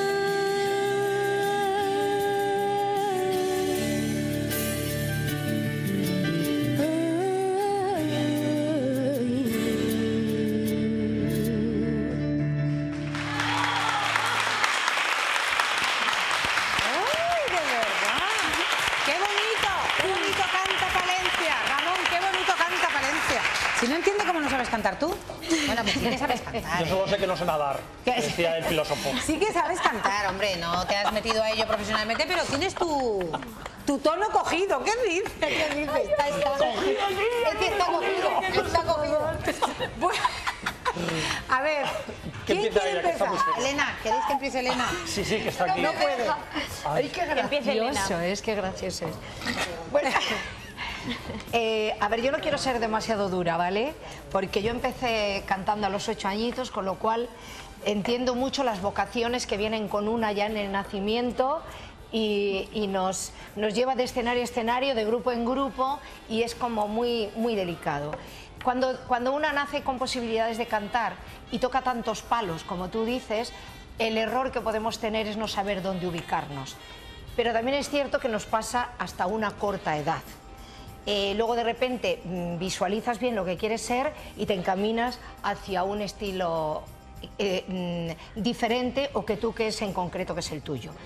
¡Ay, de verdad! ¡Qué bonito canta Palencia! Ramón, qué bonito canta Palencia. Si no entiendo cómo no sabes cantar tú. Bueno, pues sí que sabes cantar. Yo solo sé que no sé nadar, decía el filósofo. Sí que sabes cantar, hombre, no te has metido a ello profesionalmente, pero tienes tu tono cogido. ¿Qué dices? ¿Qué dices? Está cogido. Es que está cogido, está cogido. Bueno, a ver, ¿quién quiere empezar? Elena, ¿queréis que empiece Elena? Sí, que está aquí. No puede. Ay, qué gracioso es, qué gracioso es. Bueno, a ver, yo no quiero ser demasiado dura, ¿vale? Porque yo empecé cantando a los 8 añitos, con lo cual entiendo mucho las vocaciones que vienen con una ya en el nacimiento y nos lleva de escenario a escenario, de grupo en grupo, y es como muy delicado. Cuando una nace con posibilidades de cantar y toca tantos palos, como tú dices, el error que podemos tener es no saber dónde ubicarnos. Pero también es cierto que nos pasa hasta una corta edad. Luego de repente visualizas bien lo que quieres ser y te encaminas hacia un estilo diferente o que tú crees en concreto que es el tuyo.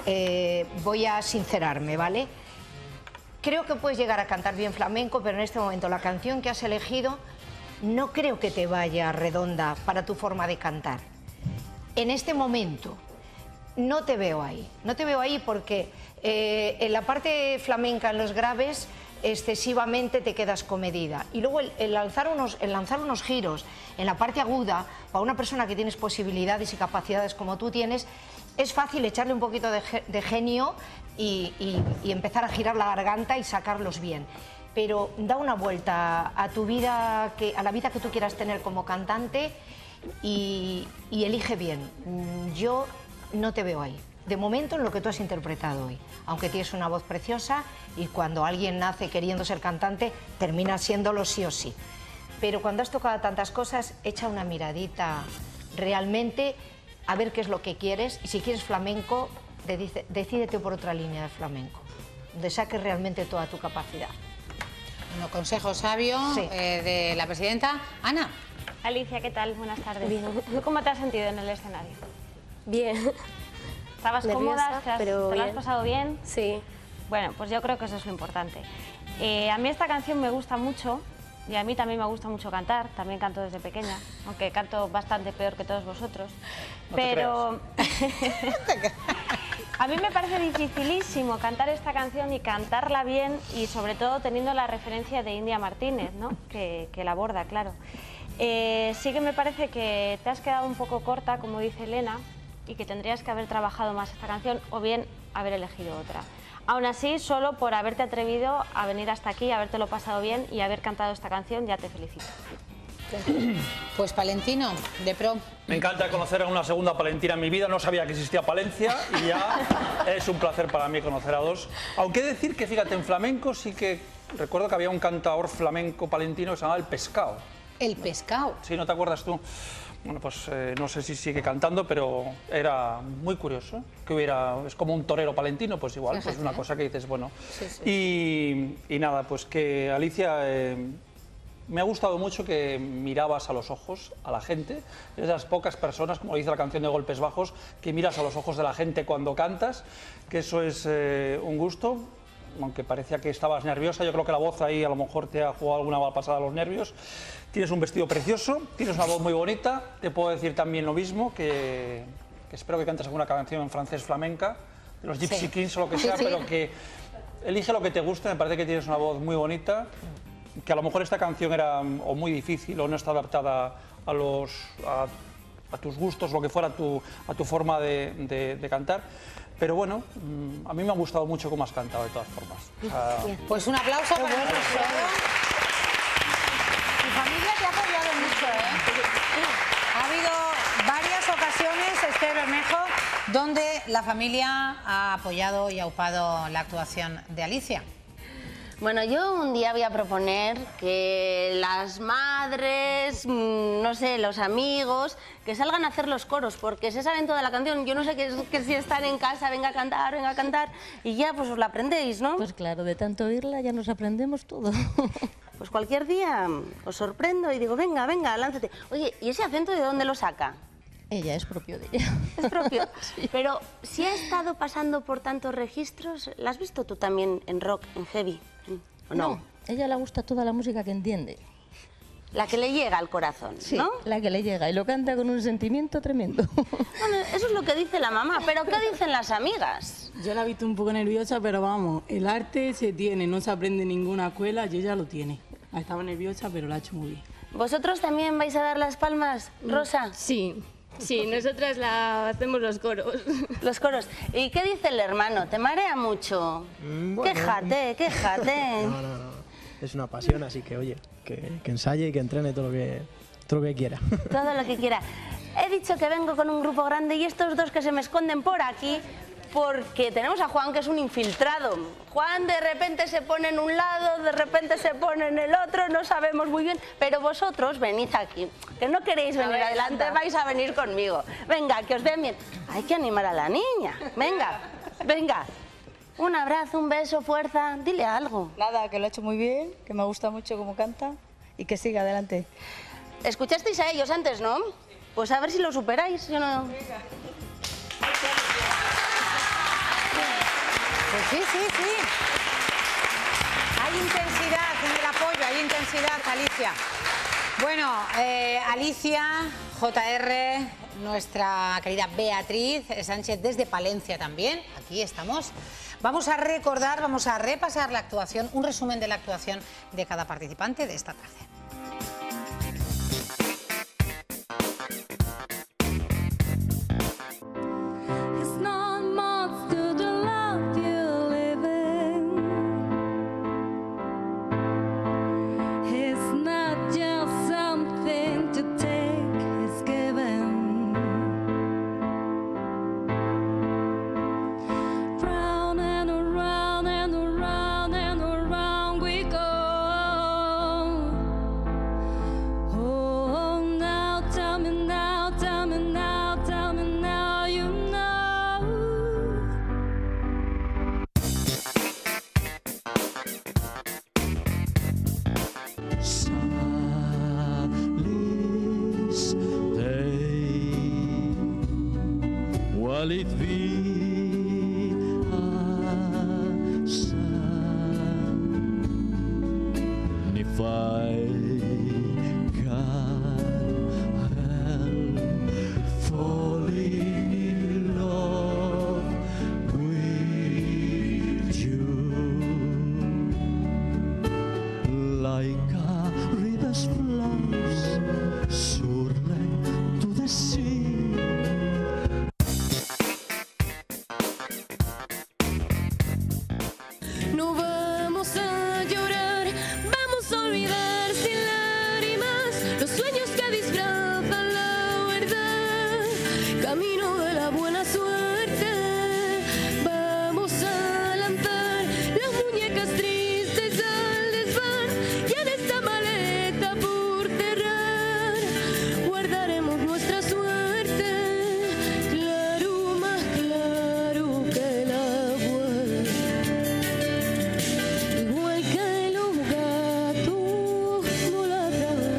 voy a sincerarme, ¿vale? Creo que puedes llegar a cantar bien flamenco, pero en este momento la canción que has elegido no creo que te vaya redonda para tu forma de cantar. En este momento no te veo ahí. No te veo ahí porque en la parte flamenca, en los graves, excesivamente te quedas comedida. Y luego el lanzar unos giros en la parte aguda, para una persona que tienes posibilidades y capacidades como tú tienes, es fácil echarle un poquito de genio y empezar a girar la garganta y sacarlos bien. Pero da una vuelta a tu vida, a la vida que tú quieras tener como cantante y elige bien. Yo no te veo ahí. De momento en lo que tú has interpretado hoy, aunque tienes una voz preciosa y cuando alguien nace queriendo ser cantante, termina siéndolo sí o sí. Pero cuando has tocado tantas cosas, echa una miradita realmente a ver qué es lo que quieres y si quieres flamenco, decídete por otra línea de flamenco, donde saques realmente toda tu capacidad. Bueno, consejo sabio de la presidenta. Ana. Alicia, ¿qué tal? Buenas tardes. Bien. ¿Cómo te has sentido en el escenario? Bien. ¿Estabas Nerviosa, cómoda? ¿Te lo has pasado bien? Sí. Bueno, pues yo creo que eso es lo importante. A mí esta canción me gusta mucho y a mí también me gusta mucho cantar. También canto desde pequeña, aunque canto bastante peor que todos vosotros. No pero a mí me parece dificilísimo cantar esta canción y cantarla bien y sobre todo teniendo la referencia de India Martínez, ¿no? que la aborda, claro. Sí que me parece que te has quedado un poco corta, como dice Elena, y que tendrías que haber trabajado más esta canción o bien haber elegido otra. Aún así, solo por haberte atrevido a venir hasta aquí, habértelo pasado bien y haber cantado esta canción, ya te felicito. Pues Palentino, de pro. Me encanta conocer a una segunda palentina en mi vida, no sabía que existía Palencia y ya es un placer para mí conocer a dos. Aunque decir que, fíjate, en flamenco sí que recuerdo que había un cantador flamenco palentino que se llamaba El Pescado. El Pescado. Sí, ¿no te acuerdas tú? Bueno, pues no sé si sigue cantando, pero era muy curioso que hubiera, es como un torero palentino, pues igual, pues una cosa que dices, bueno. Sí, sí. Y nada, pues que Alicia, me ha gustado mucho que mirabas a los ojos a la gente, eres de las pocas personas, como dice la canción de Golpes Bajos, que miras a los ojos de la gente cuando cantas, que eso es un gusto. Aunque parecía que estabas nerviosa, yo creo que la voz ahí a lo mejor te ha jugado alguna mala pasada a los nervios. Tienes un vestido precioso, tienes una voz muy bonita, te puedo decir también lo mismo, que espero que cantes alguna canción en francés flamenca, de los Gypsy Kings o lo que sea, pero que elige lo que te guste, me parece que tienes una voz muy bonita, que a lo mejor esta canción era o muy difícil o no está adaptada a tus gustos, lo que fuera a tu forma de cantar. Pero bueno, a mí me ha gustado mucho cómo has cantado de todas formas. O sea, pues un aplauso para el Tu familia te ha apoyado mucho, ¿eh? Ha habido varias ocasiones, Esther Bermejo, donde la familia ha apoyado y aupado la actuación de Alicia. Bueno, yo un día voy a proponer que las madres, no sé, los amigos, que salgan a hacer los coros, porque se saben toda la canción. Yo no sé que si están en casa, venga a cantar, y ya pues os la aprendéis, ¿no? Pues claro, de tanto oírla ya nos aprendemos todo. Pues cualquier día os sorprendo y digo, venga, lánzate. Oye, ¿y ese acento de dónde lo saca? Ella es propio de ella. Es propio. Sí. Pero si ha estado pasando por tantos registros, ¿la has visto tú también en rock, en heavy? ¿O no? No, ella le gusta toda la música que entiende. La que le llega al corazón, sí, ¿no? La que le llega y lo canta con un sentimiento tremendo. Bueno, eso es lo que dice la mamá, pero ¿qué dicen las amigas? Yo la he visto un poco nerviosa, pero vamos, el arte se tiene, no se aprende en ninguna escuela y ella lo tiene. Estaba nerviosa, pero la ha hecho muy bien. ¿Vosotros también vais a dar las palmas, Rosa? Sí. Sí, nosotras hacemos los coros. Los coros. ¿Y qué dice el hermano? ¿Te marea mucho? Bueno. Quéjate. No. Es una pasión, así que oye, que ensaye y que entrene todo lo que quiera. Todo lo que quiera. He dicho que vengo con un grupo grande y estos dos que se me esconden por aquí, porque tenemos a Juan, que es un infiltrado. Juan de repente se pone en un lado, de repente se pone en el otro, no sabemos muy bien, pero vosotros venid aquí, que no queréis venir adelante, vais a venir conmigo. Venga, que os vean bien. Hay que animar a la niña. Venga. Un abrazo, un beso, fuerza, dile algo. Nada, que lo ha hecho muy bien, que me gusta mucho cómo canta y que siga adelante. ¿Escuchasteis a ellos antes, no? Pues a ver si lo superáis. Yo no... Pues sí, sí, sí. Hay intensidad en el apoyo, hay intensidad, Alicia. Bueno, Alicia, JR, nuestra querida Beatriz Sánchez desde Palencia también, aquí estamos. Vamos a recordar, vamos a repasar la actuación, un resumen de la actuación de cada participante de esta tarde. No vamos a llorar, vamos a olvidar sin lágrimas los sueños que disfrazan la verdad. Camino de la buena suerte, vamos a lanzar las muñecas tristes al desván y en esta maleta por cerrar guardaremos nuestra suerte, claro, más claro que el agua. Igual que los gatos voladores.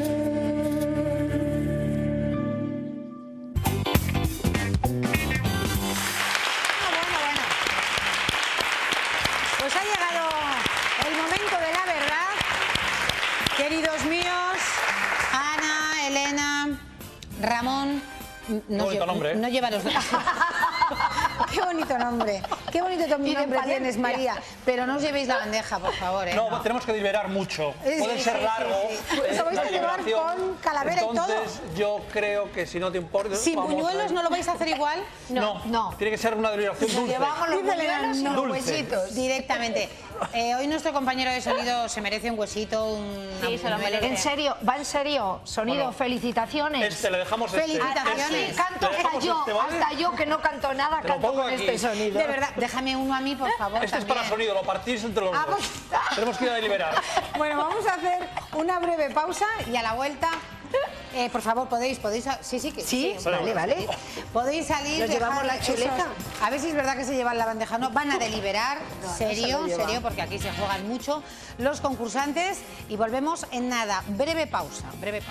Pues ha llegado el momento de la verdad. Queridos míos, Ana, Elena, Ramón. Qué bonito nombre, ¿eh? No lleva los... Qué bonito nombre. Qué bonito nombre tienes, María. Pero no os llevéis la bandeja, por favor. No, tenemos que deliberar mucho. Puede ser largo. Eso vais a llevar con calavera y todo. Entonces, yo creo que si no te importa... ¿Sin buñuelos no lo vais a hacer igual? No. Tiene que ser una deliberación dulce. Llevamos los buñuelos y los Dulce. huesitos. Directamente. Hoy nuestro compañero de sonido se merece un huesito, Sí, se lo merece. En serio, va en serio. Sonido, Bueno, felicitaciones. le dejamos Felicitaciones. Canto Le dejamos ¿vale? hasta yo que no canto nada, Te lo canto pongo con aquí. este sonido. De verdad, déjame uno a mí, por favor. Este es para sonido, lo partís entre los dos. Tenemos que ir a deliberar. Bueno, vamos a hacer una breve pausa y a la vuelta... por favor, podéis... Sí, vale. Podéis salir... Nos llevamos la chuleta. A ver si es verdad que se llevan la bandeja. No, van a deliberar, no se serio, lo llevan. serio, porque aquí se juegan mucho los concursantes y volvemos en nada. Breve pausa.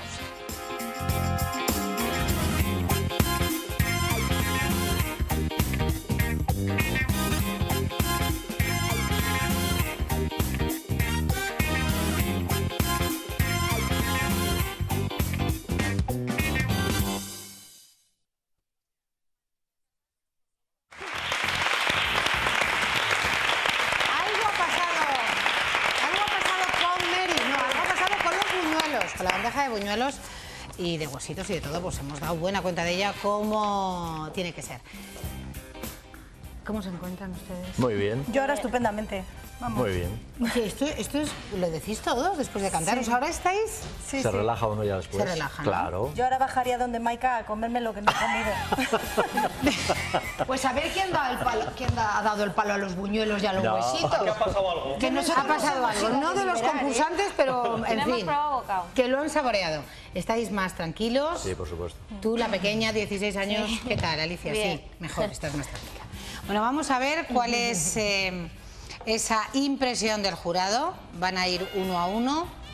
Con la bandeja de buñuelos y de huesitos y de todo, pues hemos dado buena cuenta de ella como tiene que ser. ¿Cómo se encuentran ustedes? Muy bien. Yo ahora estupendamente. Vamos. Muy bien. Oye, esto es, lo decís todos después de cantaros. Sí. ¿Ahora estáis? Sí, Se sí. relaja uno ya después. Se relaja, ¿no? Claro. Yo ahora bajaría donde Maika a comerme lo que no he comido. Pues a ver quién ha dado el palo a los buñuelos y a los No. huesitos. ¿Qué ha pasado algo? Que nos Ha pasado algo, no de los concursantes, pero en hemos fin, probado bocado. que lo han saboreado. ¿Estáis más tranquilos? Sí, por supuesto. Tú, la pequeña, 16 años, Sí. ¿qué tal, Alicia? Bien. Sí, mejor, estás más tranquila. Bueno, vamos a ver cuál es esa impresión del jurado. Van a ir uno a uno.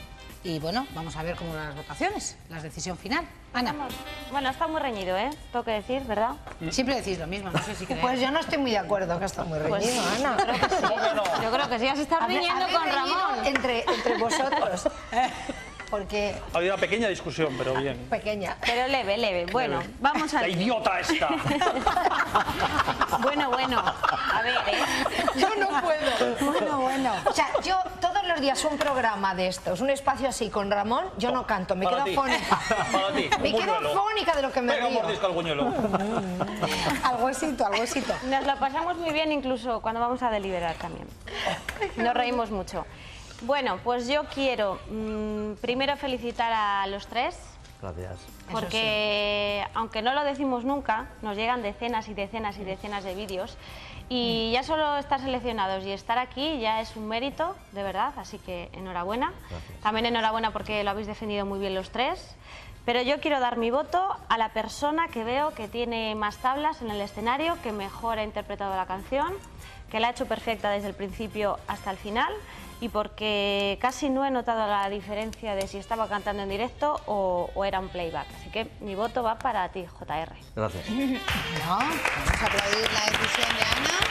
Y bueno, vamos a ver cómo van las votaciones, la decisión final. Ana. Bueno, está muy reñido, ¿eh? Tengo que decir, ¿verdad? Siempre decís lo mismo, no sé si creéis. Pues yo no estoy muy de acuerdo que está muy reñido, Pues, Ana. creo que sí. Yo creo que sí, has estado riñendo con Ramón. Entre vosotros. Porque... Ha habido una pequeña discusión, pero bien. Pequeña. Pero leve, leve. Bueno, Leve. vamos a La ver. idiota esta. Bueno, a ver, Yo no puedo. Bueno. O sea, yo todos los días un programa de estos, un espacio así con Ramón, yo no canto, me Para quedo ti. fónica. Para ti, Me un quedo buñuelo. fónica de lo que me Pega un río. mordisco al buñuelo. Al huesito, al huesito. Nos lo pasamos muy bien incluso cuando vamos a deliberar también. Nos reímos mucho. Bueno, pues yo quiero primero felicitar a los tres. Gracias. Porque aunque no lo decimos nunca, nos llegan decenas y decenas y decenas de vídeos y ya solo estar seleccionados y estar aquí ya es un mérito, de verdad, así que enhorabuena. Gracias. También enhorabuena porque lo habéis defendido muy bien los tres. Pero yo quiero dar mi voto a la persona que veo que tiene más tablas en el escenario, que mejor ha interpretado la canción, que la ha hecho perfecta desde el principio hasta el final y porque casi no he notado la diferencia de si estaba cantando en directo o era un playback. Así que mi voto va para ti, JR. Gracias. No, vamos a aplaudir la decisión de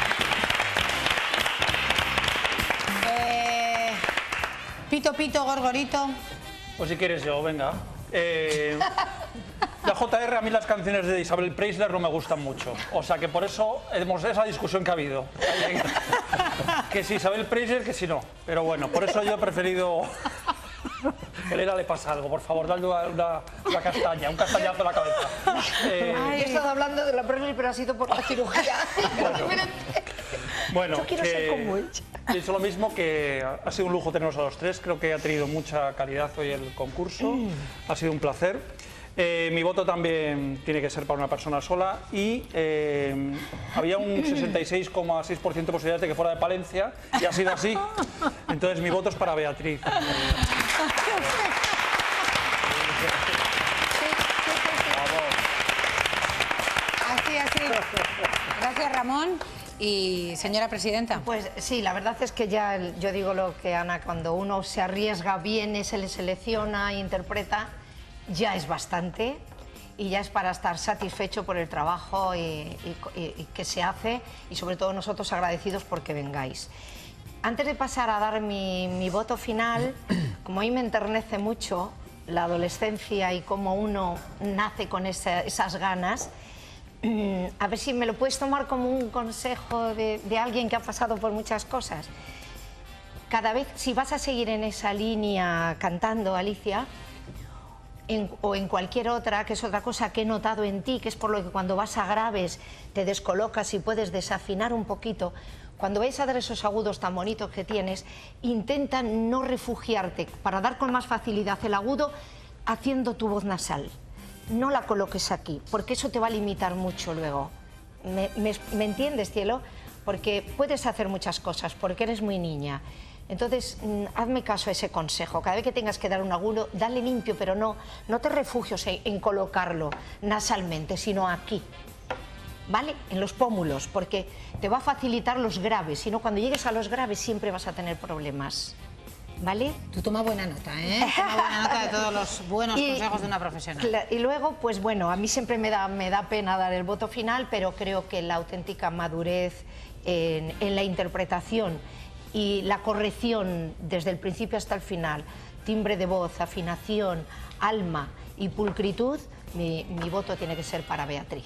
Ana. Pito, pito, gorgorito. Pues si quieres yo, venga. La JR, a mí las canciones de Isabel Preisler no me gustan mucho. O sea que por eso hemos esa discusión que ha habido. Que si Isabel Preisler, que si no. Pero bueno, por eso yo he preferido... Elena, le pasa algo, por favor, dale una castaña, un castañazo a la cabeza. He estado hablando de la Presley, pero ha sido por la cirugía. Bueno, yo quiero ser como ella. He dicho lo mismo, que ha sido un lujo tenernos a los tres. Creo que ha tenido mucha calidad hoy el concurso. Ha sido un placer. Mi voto también tiene que ser para una persona sola y había un 66,6% de posibilidad de que fuera de Palencia y ha sido así. Entonces mi voto es para Beatriz. Así. Gracias, Ramón. Y señora presidenta. Pues sí, la verdad es que ya yo digo lo que Ana, cuando uno se arriesga, viene, se le selecciona, interpreta, ya es bastante y ya es para estar satisfecho por el trabajo y que se hace y sobre todo nosotros agradecidos porque vengáis. Antes de pasar a dar mi voto final, como a mí me enternece mucho la adolescencia y cómo uno nace con esas ganas, a ver si me lo puedes tomar como un consejo de alguien que ha pasado por muchas cosas. Cada vez, si vas a seguir en esa línea cantando, Alicia, o en cualquier otra, que es otra cosa que he notado en ti, que es por lo que cuando vas a graves te descolocas y puedes desafinar un poquito, cuando vais a dar esos agudos tan bonitos que tienes, intenta no refugiarte para dar con más facilidad el agudo haciendo tu voz nasal. No la coloques aquí, porque eso te va a limitar mucho luego. ¿Me entiendes, cielo? Porque puedes hacer muchas cosas, porque eres muy niña. Entonces, hazme caso a ese consejo. Cada vez que tengas que dar un agudo, dale limpio, pero no te refugies en colocarlo nasalmente, sino aquí, ¿vale? En los pómulos, porque te va a facilitar los graves. Si no, cuando llegues a los graves siempre vas a tener problemas. ¿Vale? Tú toma buena nota, ¿eh? Toma buena nota de todos los buenos consejos de una profesional. Y luego, pues bueno, a mí siempre me da pena dar el voto final, pero creo que la auténtica madurez en la interpretación y la corrección desde el principio hasta el final, timbre de voz, afinación, alma y pulcritud, mi voto tiene que ser para Beatriz.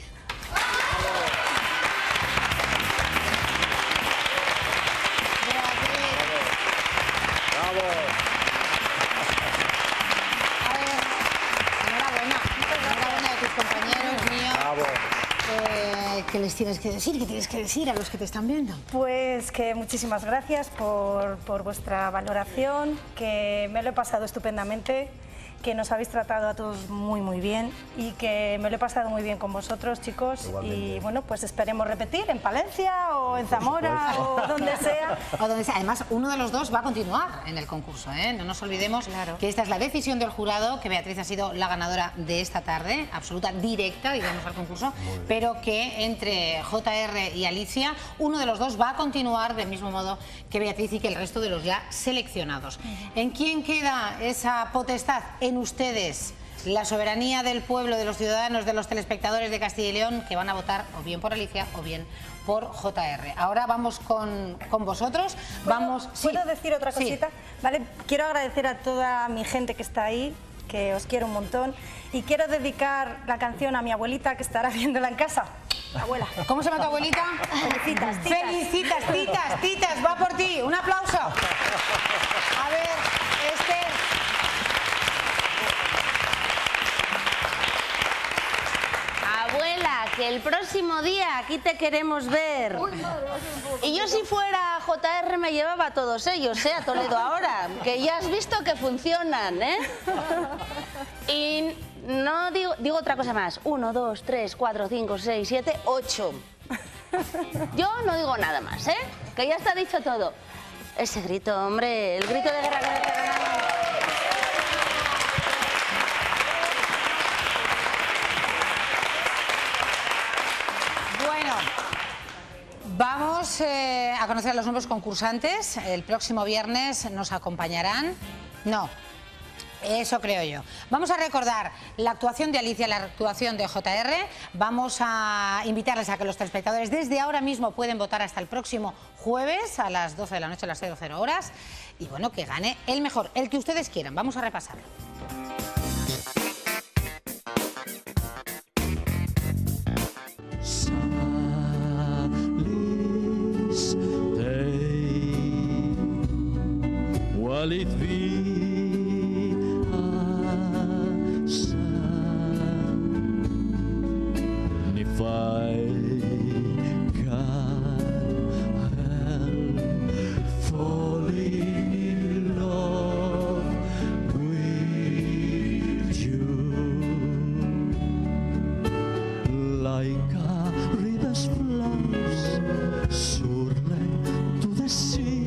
¿Qué les tienes que decir? ¿Qué tienes que decir a los que te están viendo? Pues que muchísimas gracias por vuestra valoración, que me lo he pasado estupendamente que nos habéis tratado a todos muy bien y que me lo he pasado muy bien con vosotros, chicos. Igualmente. Y bueno, pues esperemos repetir en Palencia o en Zamora o donde sea. O donde sea. Además, uno de los dos va a continuar en el concurso, ¿eh? No nos olvidemos que esta es la decisión del jurado, que Beatriz ha sido la ganadora de esta tarde, absoluta, directa, digamos, al concurso, pero que entre JR y Alicia, uno de los dos va a continuar del mismo modo que Beatriz y que el resto de los ya seleccionados. ¿En quién queda esa potestad? En ustedes. La soberanía del pueblo, de los ciudadanos, de los telespectadores de Castilla y León, que van a votar o bien por Alicia o bien por JR. Ahora vamos con vosotros. ¿Puedo decir otra cosita? Vale, quiero agradecer a toda mi gente que está ahí, que os quiero un montón, y quiero dedicar la canción a mi abuelita, que estará viéndola en casa. Abuela. ¿Cómo se llama tu abuelita? Felicitas, titas. Felicitas, titas, titas, va por ti. Un aplauso. A ver, Abuela, que el próximo día aquí te queremos ver. Y yo si fuera JR me llevaba a todos ellos, a Toledo ahora, que ya has visto que funcionan, ¿eh? Y no digo otra cosa más. 1, 2, 3, 4, 5, 6, 7, 8. Yo no digo nada más, ¿eh? Que ya está dicho todo. Ese grito, hombre, el grito de guerra que te ganamos. Vamos a conocer a los nuevos concursantes. El próximo viernes nos acompañarán. No, eso creo yo. Vamos a recordar la actuación de Alicia, la actuación de JR. Vamos a invitarles a que los telespectadores desde ahora mismo pueden votar hasta el próximo jueves a las 12 de la noche, a las 00 horas. Y bueno, que gane el mejor, el que ustedes quieran. Vamos a repasarlo. ولد في حسن نفاي كان falling in love with you like a river's flows surely to the sea.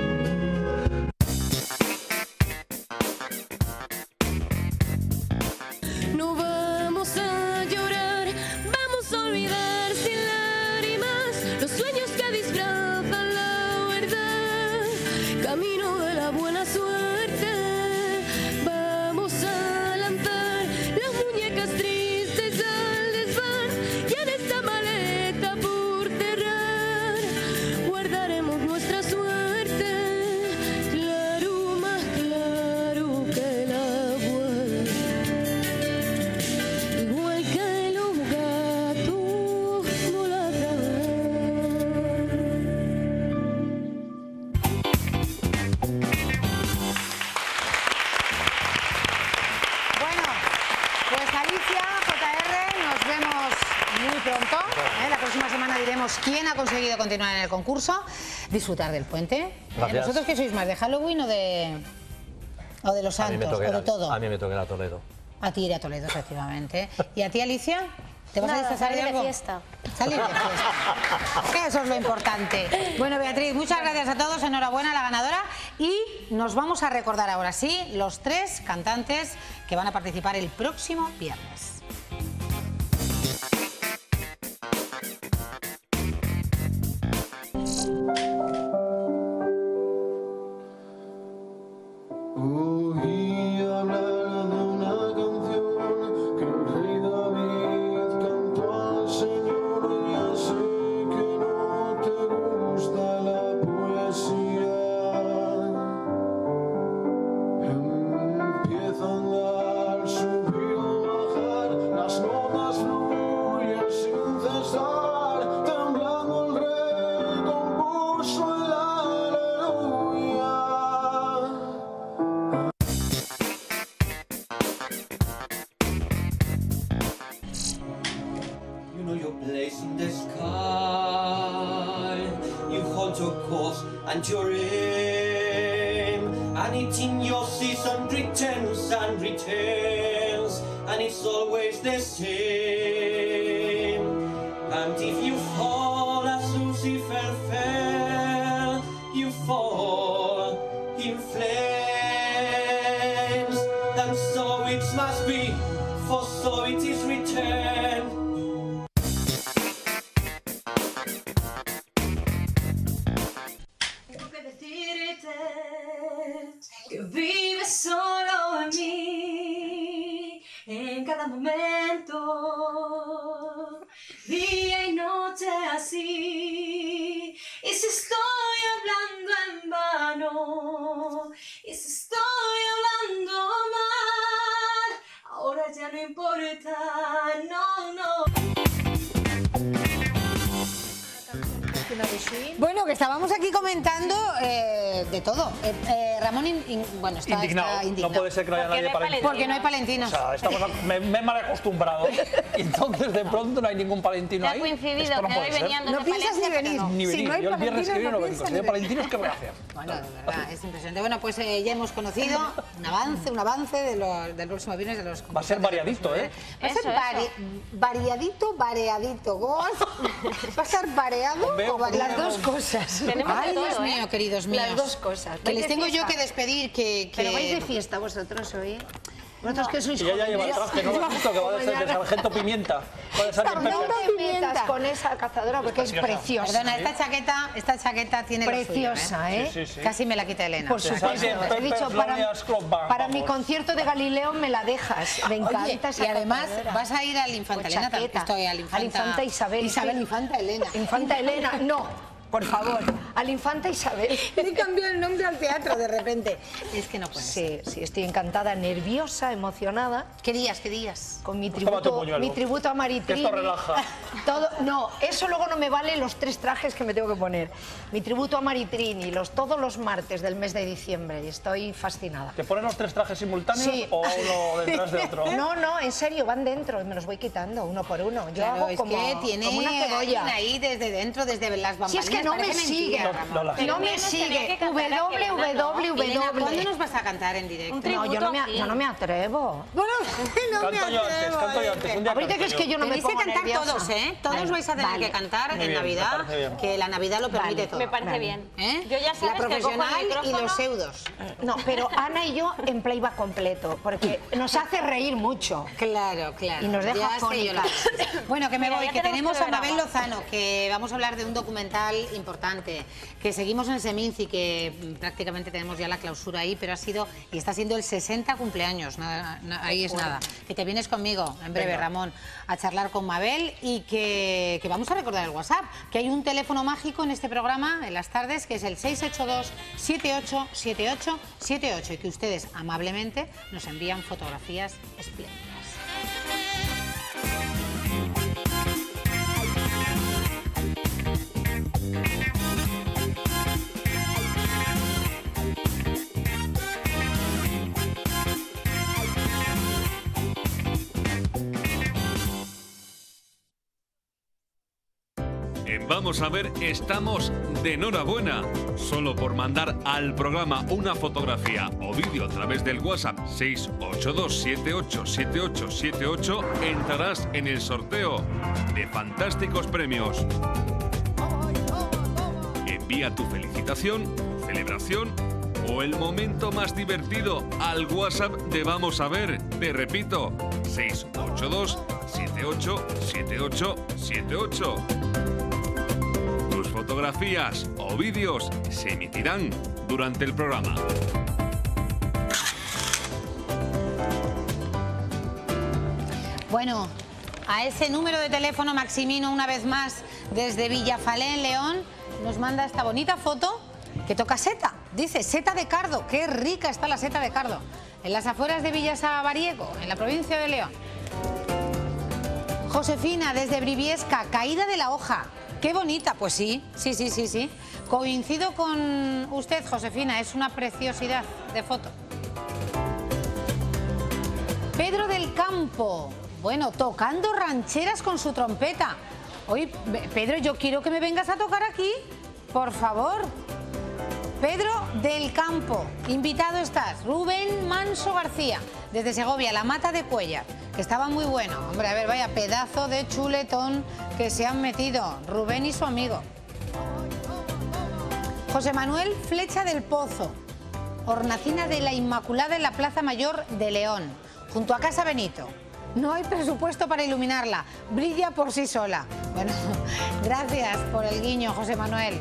No vamos a llorar, vamos a olvidar sin lágrimas los sueños que disfrazan la verdad. Camino de la buena suerte, vamos a lanzar las muñecas tristes al desván. Y en esta maleta por cerrar guardaremos nuestra suerte, claro, más claro que el agua. Igual que los gatos no ladran. Bueno, pues Alicia, JR, nos vemos muy pronto. La próxima semana diremos quién ha conseguido continuar en el concurso. Disfrutar del puente. Gracias. ¿Vosotros qué sois más, de Halloween o de los A mí me santos? ¿O de todo? A mí me toca ir a Toledo. A ti ir a Toledo, efectivamente. ¿Y a ti, Alicia? ¿Te vas a Nada, disfrazar de salir de algo? fiesta. Salir de fiesta. Eso es lo importante. Bueno, Beatriz, muchas gracias a todos. Enhorabuena a la ganadora. Y nos vamos a recordar ahora sí los 3 cantantes que van a participar el próximo viernes. Oí hablar de una canción que el rey David cantó al Señor. Ya sé que no te gusta la poesía. Empieza a andar, subir o bajar, las notas fluyen sin cesar. Temblando el rey compuso el aleluya. You know your place in the sky. You hold your course and your aim, And it's in your season returns and returns, and it's always the same. And if you fall as Lucifer fell, you fall in flames. And so it must be, for so it is returned. Tengo que decirte que vives solo en mí, en cada momento, día y noche así. Y si estoy hablando en vano, y si estoy hablando mal, ahora ya no importa, no, no. Bueno, que estábamos aquí comentando de todo. Ramón, bueno, está indignado. indignado. No puede ser que no haya nadie palentino. Porque no hay palentinos. O sea, me he mal acostumbrado. Y entonces de pronto no hay ningún palentino ahí. Ha coincidido Esto no que puede hoy ser. venían No piensas ni venir. Ni venir. Si no hay Yo el viernes que viene no palentinos, vengo. Si hay no palentinos, ¿qué voy a hacer? Bueno, de verdad, es impresionante. Bueno, pues ya hemos conocido un avance del próximo viernes de los... Va a ser variadito, ¿eh? Va a ser variadito. ¿Cómo va a ser variado o variado? Las dos cosas. Ay, Dios mío, queridos míos. Las dos cosas. Que les tengo yo que despedir, que... Pero vais de fiesta vosotros hoy. Vosotros que sois Y ella lleva el traje, ¿no? Lo has visto que va a ser de sargento pimienta. Va a ser pimientas con esa cazadora porque es preciosa. Perdona, esta chaqueta tiene preciosa, lo suyo, ¿eh? Sí, sí. Casi me la quita Elena. Por supuesto. He dicho, para mi concierto de Galileo me la dejas. Me encanta Oye, esa y además cazadora. vas a ir al Infanta Pues Elena también. chaqueta. Estoy al Infanta Isabel. Isabel, Infanta Elena. Infanta Elena, no. Por favor, al Infanta Isabel. Le cambió el nombre al teatro de repente. Es que no puede ser. Sí, estoy encantada, nerviosa, emocionada. ¿Qué días? Con mi Pues toma tu tributo, pañuelo. a Maritrini. Que esto relaja. No, eso luego no me vale los 3 trajes que me tengo que poner. Mi tributo a Maritrini, todos los martes del mes de diciembre. Y estoy fascinada. ¿Te ponen los 3 trajes simultáneos Sí. o uno detrás de otro? No, en serio, van dentro y me los voy quitando uno por uno. Yo Claro, hago es como, que tiene como una cebolla. alguien ahí desde dentro, desde las bambalinas. Si es que no me Parece sigue, mentira, Ramón. no me sigue. Elena, ¿cuándo nos vas a cantar en directo? No, yo no me atrevo. Bueno, no me Canto yo antes, atrevo. canto yo antes. Un día Ahorita canto que es yo. que yo no me Tenéis que pongo cantar nerviosa. todos, ¿eh? Todos Bueno, vais a tener vale. que cantar Muy en bien, me Navidad, parece bien. que la Navidad lo permite Vale. todo. Me parece bien. Yo ya sabes La que cojo el profesional y micrófono. los pseudos. No, pero Ana y yo en playback completo, porque nos hace reír mucho. Claro. Y nos deja Ya sé yo afónicas. Bueno, que me Mira, voy, ya que tenemos tenemos a Mabel programa. Lozano, que vamos a hablar de un documental importante, que seguimos en Seminci, que prácticamente tenemos ya la clausura ahí, pero ha sido y está siendo el 60 cumpleaños, ahí es nada. Que te vienes conmigo en breve, Venga. Ramón, a charlar con Mabel y que vamos a recordar el WhatsApp, que hay un teléfono mágico en este programa, en las tardes, que es el 682-787878 y que ustedes amablemente nos envían fotografías espléndidas. Vamos a ver, estamos de enhorabuena. Solo por mandar al programa una fotografía o vídeo a través del WhatsApp 682787878 entrarás en el sorteo de fantásticos premios. Envía tu felicitación, celebración o el momento más divertido al WhatsApp de Vamos a ver. Te repito, 682787878. Tus fotografías o vídeos se emitirán durante el programa. Bueno, a ese número de teléfono, Maximino, una vez más, desde Villafalé, en León, nos manda esta bonita foto que toca seta. Dice, seta de cardo. Qué rica está la seta de cardo. En las afueras de Villasabariego, en la provincia de León. Josefina, desde Briviesca, caída de la hoja. Qué bonita, pues sí. Coincido con usted, Josefina, es una preciosidad de foto. Pedro del Campo, bueno, tocando rancheras con su trompeta. Oye, Pedro, yo quiero que me vengas a tocar aquí, por favor. Pedro del Campo, invitado estás. Rubén Manso García, desde Segovia, La Mata de Cuellar, que estaba muy bueno. Hombre, a ver, vaya pedazo de chuletón que se han metido Rubén y su amigo. José Manuel Flecha del Pozo, hornacina de la Inmaculada en la Plaza Mayor de León, junto a Casa Benito. No hay presupuesto para iluminarla, brilla por sí sola. Bueno, gracias por el guiño, José Manuel.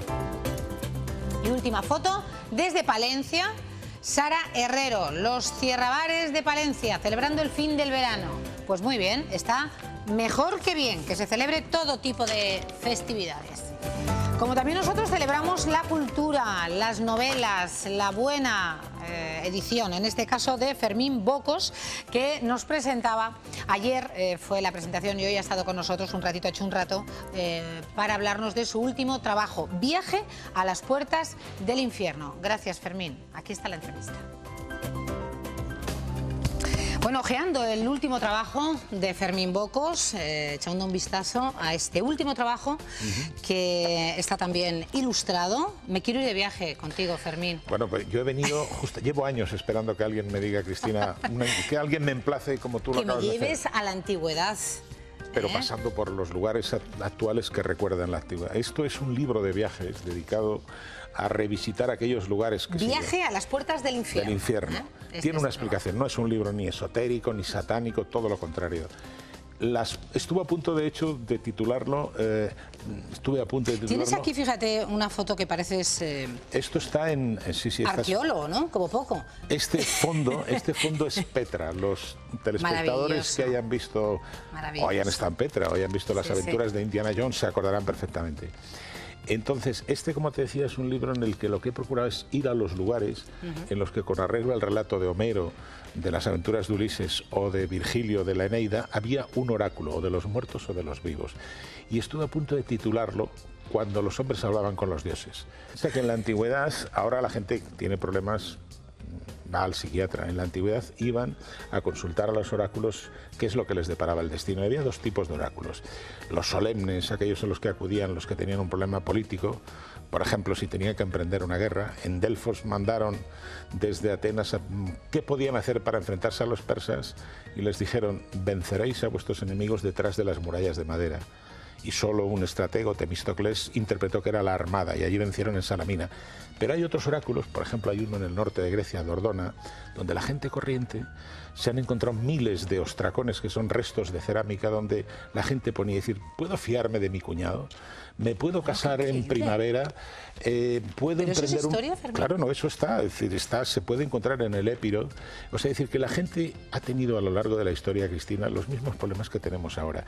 Y última foto, desde Palencia, Sara Herrero, los Cierrabares de Palencia, celebrando el fin del verano. Pues muy bien, está mejor que bien, que se celebre todo tipo de festividades. Como también nosotros celebramos la cultura, las novelas, la buena edición, en este caso de Fermín Bocos, que nos presentaba. Ayer fue la presentación y hoy ha estado con nosotros un ratito, ha hecho un rato, para hablarnos de su último trabajo, Viaje a las puertas del infierno. Gracias, Fermín. Aquí está la entrevista. Bueno, ojeando el último trabajo de Fermín Bocos, echando un vistazo a este último trabajo que está también ilustrado. Me quiero ir de viaje contigo, Fermín. Bueno, pues yo he venido, llevo años esperando que alguien me diga, Cristina, que alguien me emplace como tú lo acabas de hacer. Que me lleves a la antigüedad. Pero pasando por los lugares actuales que recuerdan la antigüedad. Esto es un libro de viajes dedicado a revisitar aquellos lugares que Viaje a las puertas del infierno. Del infierno. Tiene una explicación, no es un libro ni esotérico ni satánico, todo lo contrario. Estuve a punto, de hecho, de titularlo. Tienes aquí, fíjate, una foto que pareces esto está en... sí, arqueólogo, ¿no? Como poco. Este fondo es Petra. Los telespectadores que hayan visto o hayan estado en Petra o hayan visto las aventuras de Indiana Jones se acordarán perfectamente. Entonces, como te decía, es un libro en el que lo que he procurado es ir a los lugares en los que, con arreglo al relato de Homero, de las aventuras de Ulises o de Virgilio, de la Eneida, había un oráculo, o de los muertos o de los vivos. Y estuve a punto de titularlo Cuando los hombres hablaban con los dioses. O sea que en la antigüedad, ahora la gente tiene problemas, va al psiquiatra. En la antigüedad iban a consultar a los oráculos qué es lo que les deparaba el destino. Había dos tipos de oráculos. Los solemnes, aquellos en los que acudían los que tenían un problema político. Por ejemplo, si tenían que emprender una guerra, en Delfos mandaron desde Atenas qué podían hacer para enfrentarse a los persas y les dijeron: venceréis a vuestros enemigos detrás de las murallas de madera. Y solo un estratego, Temístocles, interpretó que era la armada, y allí vencieron en Salamina. Pero hay otros oráculos, por ejemplo, hay uno en el norte de Grecia, Dordona, donde la gente corriente se han encontrado miles de ostracones, que son restos de cerámica, donde la gente ponía, decir, ¿puedo fiarme de mi cuñado? ¿Me puedo casar en primavera? ¿Puedo emprender ¿Eso es historia, Fermín? Claro, no, eso está, es decir, se puede encontrar en el Épiro. O sea, es decir, que la gente ha tenido a lo largo de la historia, Cristina, los mismos problemas que tenemos ahora.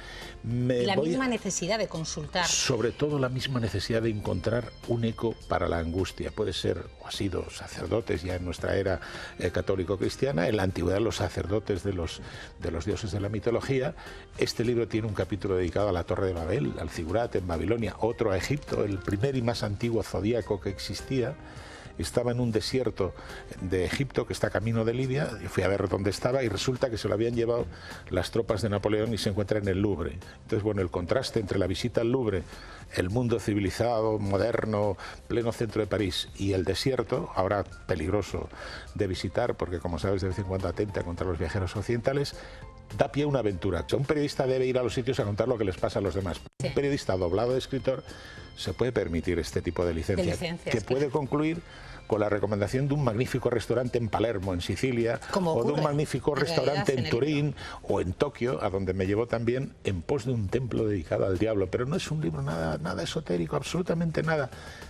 La misma necesidad de consultar. Sobre todo la misma necesidad de encontrar un eco para la angustia. Puede ser, o ha sido, sacerdotes ya en nuestra era católico-cristiana, en la antigüedad los sacerdotes de los dioses de la mitología. Este libro tiene un capítulo dedicado a la Torre de Babel, al Zigurat en Babilonia, otro a Egipto, el primer y más antiguo zodíaco que existía. Estaba en un desierto de Egipto que está camino de Libia, y fui a ver dónde estaba y resulta que se lo habían llevado las tropas de Napoleón y se encuentra en el Louvre. Entonces, bueno, el contraste entre la visita al Louvre, el mundo civilizado, moderno, pleno centro de París, y el desierto, ahora peligroso de visitar porque, como sabes, de vez en cuando atenta contra los viajeros occidentales, da pie a una aventura. O sea, un periodista debe ir a los sitios a contar lo que les pasa a los demás. Sí. Un periodista doblado de escritor se puede permitir este tipo de licencias, que puede concluir con la recomendación de un magnífico restaurante en Palermo, en Sicilia, o de un magnífico restaurante en Turín o en Tokio, a donde me llevó también en pos de un templo dedicado al diablo. Pero no es un libro nada esotérico, absolutamente nada.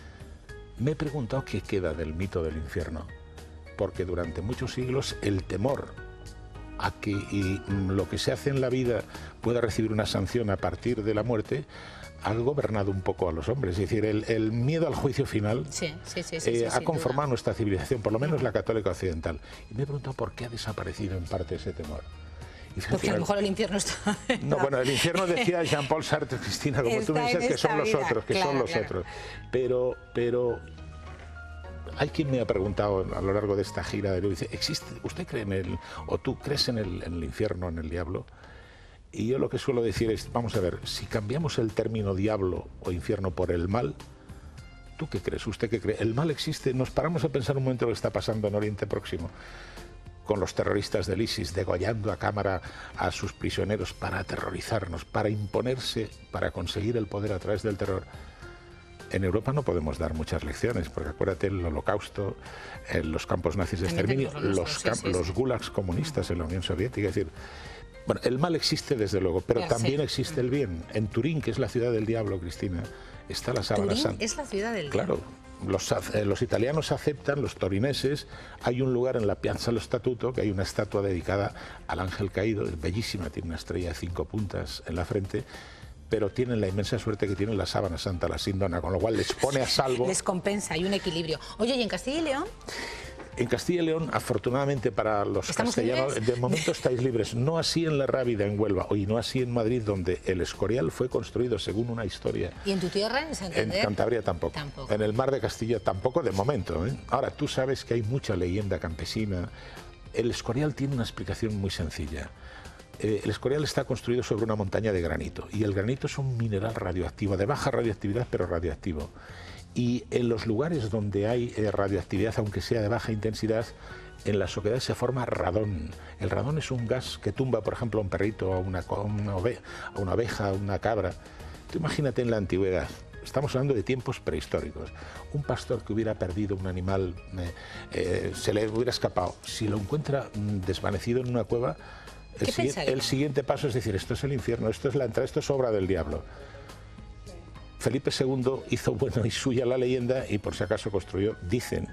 Me he preguntado qué queda del mito del infierno, porque durante muchos siglos el temor a que lo que se hace en la vida pueda recibir una sanción a partir de la muerte ha gobernado un poco a los hombres. Es decir, el miedo al juicio final ha conformado nuestra civilización, por lo menos la católica occidental. Y me he preguntado por qué ha desaparecido en parte ese temor. Porque a lo mejor el infierno está... No, bueno, el infierno decía Jean-Paul Sartre, Cristina, como tú me dices, que son los otros, que son los otros. Pero hay quien me ha preguntado a lo largo de esta gira, dice, ¿usted cree en él, o tú crees en el infierno, en el diablo? Y yo lo que suelo decir es, vamos a ver, si cambiamos el término diablo o infierno por el mal, ¿Tú qué crees? ¿Usted qué cree? ¿El mal existe? Nos paramos a pensar un momento lo que está pasando en Oriente Próximo, con los terroristas del ISIS degollando a cámara a sus prisioneros para aterrorizarnos, para imponerse, para conseguir el poder a través del terror. En Europa no podemos dar muchas lecciones, porque acuérdate el holocausto, los campos nazis de exterminio, los gulags comunistas en la Unión Soviética. Es decir, bueno, el mal existe desde luego, pero también existe el bien. En Turín, que es la ciudad del diablo, Cristina, está la sábana santa. Turín es la ciudad del diablo. Claro. Los italianos aceptan, los torineses, hay un lugar en la Piazza dello Statuto, que hay una estatua dedicada al ángel caído, es bellísima, tiene una estrella de 5 puntas en la frente, pero tienen la inmensa suerte que tienen la sábana santa, la sindona, con lo cual les pone a salvo. Les compensa, hay un equilibrio. Oye, ¿y en Castilla y León? En Castilla y León, afortunadamente para los castellanos, de momento estáis libres. No así en La Rábida, en Huelva, y no así en Madrid, donde el Escorial fue construido según una historia. ¿Y en tu tierra, en Santander? En Cantabria tampoco. En el Mar de Castilla tampoco, de momento. Ahora, tú sabes que hay mucha leyenda campesina. El Escorial tiene una explicación muy sencilla. El Escorial está construido sobre una montaña de granito, y el granito es un mineral radioactivo, de baja radioactividad, pero radioactivo. Y en los lugares donde hay radioactividad, aunque sea de baja intensidad, en las oquedades se forma radón. El radón es un gas que tumba, por ejemplo, a un perrito, a una oveja, a una cabra. Tú imagínate en la antigüedad, estamos hablando de tiempos prehistóricos, un pastor que hubiera perdido un animal, se le hubiera escapado, si lo encuentra desvanecido en una cueva, el siguiente paso es decir, esto es el infierno, esto es la entrada, esto es obra del diablo. Felipe II hizo bueno y suya la leyenda y por si acaso construyó, dicen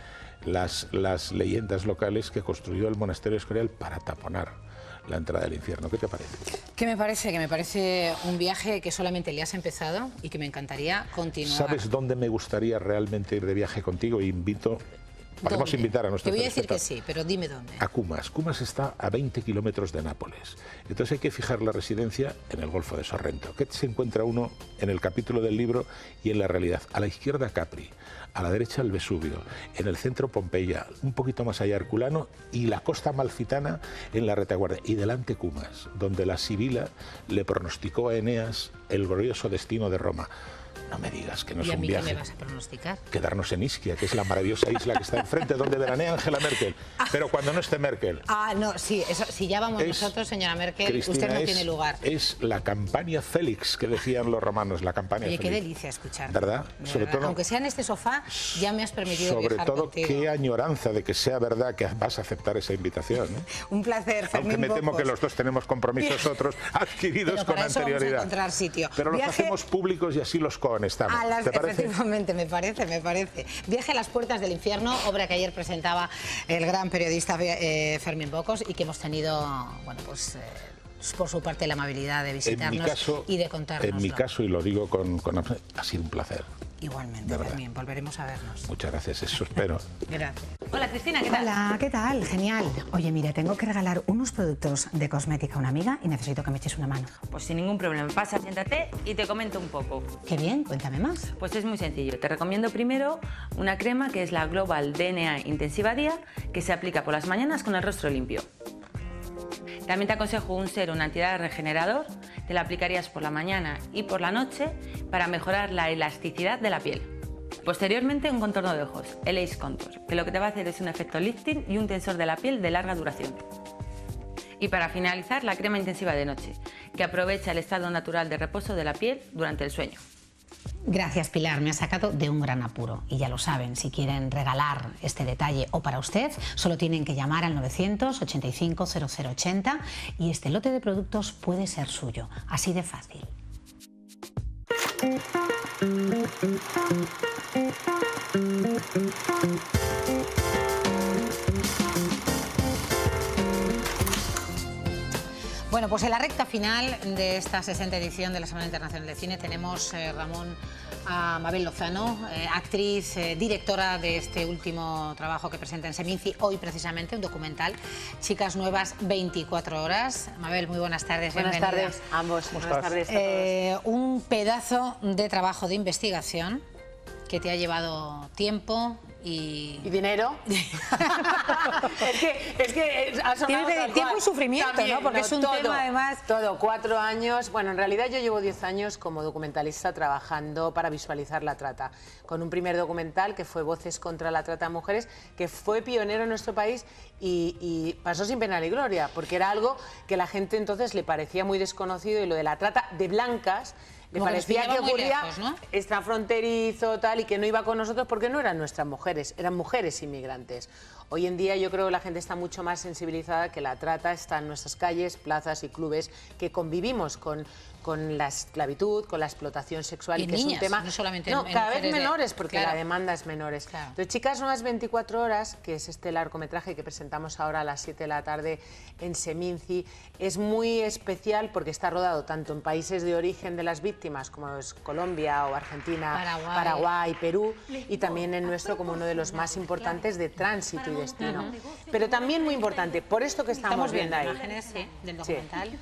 las leyendas locales, que construyó el monasterio Escorial para taponar la entrada del infierno. ¿Qué te parece? ¿Qué me parece? Que me parece un viaje que solamente le has empezado y que me encantaría continuar. ¿Sabes dónde me gustaría realmente ir de viaje contigo? Invito... Podemos invitar a nuestros Te voy a decir que sí, pero dime dónde. A Cumas. Cumas está a 20 kilómetros de Nápoles. Entonces hay que fijar la residencia en el Golfo de Sorrento. ¿Qué se encuentra uno en el capítulo del libro y en la realidad? A la izquierda Capri, a la derecha el Vesubio, en el centro Pompeya, un poquito más allá Herculano y la costa amalfitana en la retaguardia. Y delante Cumas, donde la Sibila le pronosticó a Eneas el glorioso destino de Roma. No me digas que no es un viaje. ¿Y a mí qué me vas a pronosticar? Quedarnos en Ischia, que es la maravillosa isla que está enfrente, donde veranea Angela Merkel. Pero cuando no esté Merkel. Ah, no, sí, eso, si ya vamos nosotros, señora Merkel, Cristina, usted no tiene lugar. Es la campaña Félix, que decían los romanos, la campaña Oye, Félix. qué delicia escuchar. ¿Verdad? Sobre todo, aunque sea en este sofá, ya me has permitido sobre viajar todo, contigo. qué añoranza de que sea verdad que vas a aceptar esa invitación. Un placer, Fermín Aunque me temo Bocos. que los dos tenemos compromisos otros adquiridos Pero con para eso vamos a anterioridad. encontrar sitio. Pero los Viaje... hacemos públicos y así los cohonestamos. ¿Te parece? Efectivamente, me parece. Viaje a las puertas del infierno, obra que ayer presentaba el gran periodista Fermín Bocos y que hemos tenido, bueno, pues por su parte la amabilidad de visitarnos y de contarnos. En mi caso, y lo digo ha sido un placer. Igualmente, Fermín, volveremos a vernos. Muchas gracias, eso espero. Gracias. Hola, Cristina, ¿qué tal? Hola, ¿qué tal? Genial. Oye, mira, tengo que regalar unos productos de cosmética a una amiga y necesito que me eches una mano. Pues sin ningún problema. Pasa, siéntate y te comento un poco. Qué bien, cuéntame más. Pues es muy sencillo. Te recomiendo primero una crema que es la Global DNA Intensiva Día, que se aplica por las mañanas con el rostro limpio. También te aconsejo un serum antiedad regenerador, te lo aplicarías por la mañana y por la noche para mejorar la elasticidad de la piel. Posteriormente un contorno de ojos, el Ace Contour, que lo que te va a hacer es un efecto lifting y un tensor de la piel de larga duración. Y para finalizar la crema intensiva de noche, que aprovecha el estado natural de reposo de la piel durante el sueño. Gracias, Pilar, me ha sacado de un gran apuro. Y ya lo saben, si quieren regalar este detalle o para usted, solo tienen que llamar al 985 0080 y este lote de productos puede ser suyo. Así de fácil. Bueno, pues en la recta final de esta 60ª edición de la Semana Internacional de Cine tenemos, Ramón, a Mabel Lozano, actriz, directora de este último trabajo que presenta en Seminci, hoy precisamente, un documental, Chicas Nuevas 24 horas. Mabel, muy buenas tardes. Buenas bienvenida. tardes a ambos. Buenas tardes a todos. Un pedazo de trabajo de investigación que te ha llevado tiempo, ¿Y dinero? es que ha sonado tiempo tal cual. y sufrimiento, También, ¿no? Porque es un tema, además... Todo, 4 años. Bueno, en realidad yo llevo 10 años como documentalista trabajando para visualizar la trata. Con un primer documental que fue Voces contra la trata de mujeres, que fue pionero en nuestro país y pasó sin pena ni gloria, porque era algo que la gente entonces le parecía muy desconocido, y lo de la trata de blancas le Como que parecía nos que pillaba muy ocurría lejos, ¿no? extrafronterizo, tal, y que no iba con nosotros porque no eran nuestras mujeres, eran mujeres inmigrantes. Hoy en día yo creo que la gente está mucho más sensibilizada, que la trata está en nuestras calles, plazas y clubes, que convivimos con la esclavitud, con la explotación sexual, Y que niñas, es un tema... no solamente no, en cada vez mujeres de- menores, porque claro. la demanda es menores. Claro. Entonces, Chicas Nuevas 24 horas, que es este largometraje que presentamos ahora a las 7 de la tarde en Seminci, es muy especial porque está rodado tanto en países de origen de las víctimas, como es Colombia o Argentina, Paraguay, Perú, y también en nuestro como uno de los más importantes de tránsito y destino. Pero también muy importante, por esto que estamos viendo ahí. imágenes, sí, del Sí. documental.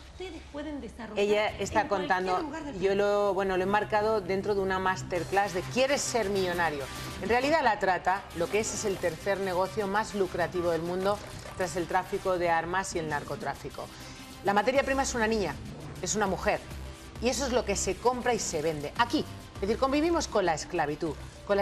Ella está contando, yo lo he enmarcado dentro de una masterclass de ¿Quieres ser millonario? En realidad la trata, lo que es el tercer negocio más lucrativo del mundo tras el tráfico de armas y el narcotráfico. La materia prima es una niña, es una mujer, y eso es lo que se compra y se vende aquí. Es decir, convivimos con la esclavitud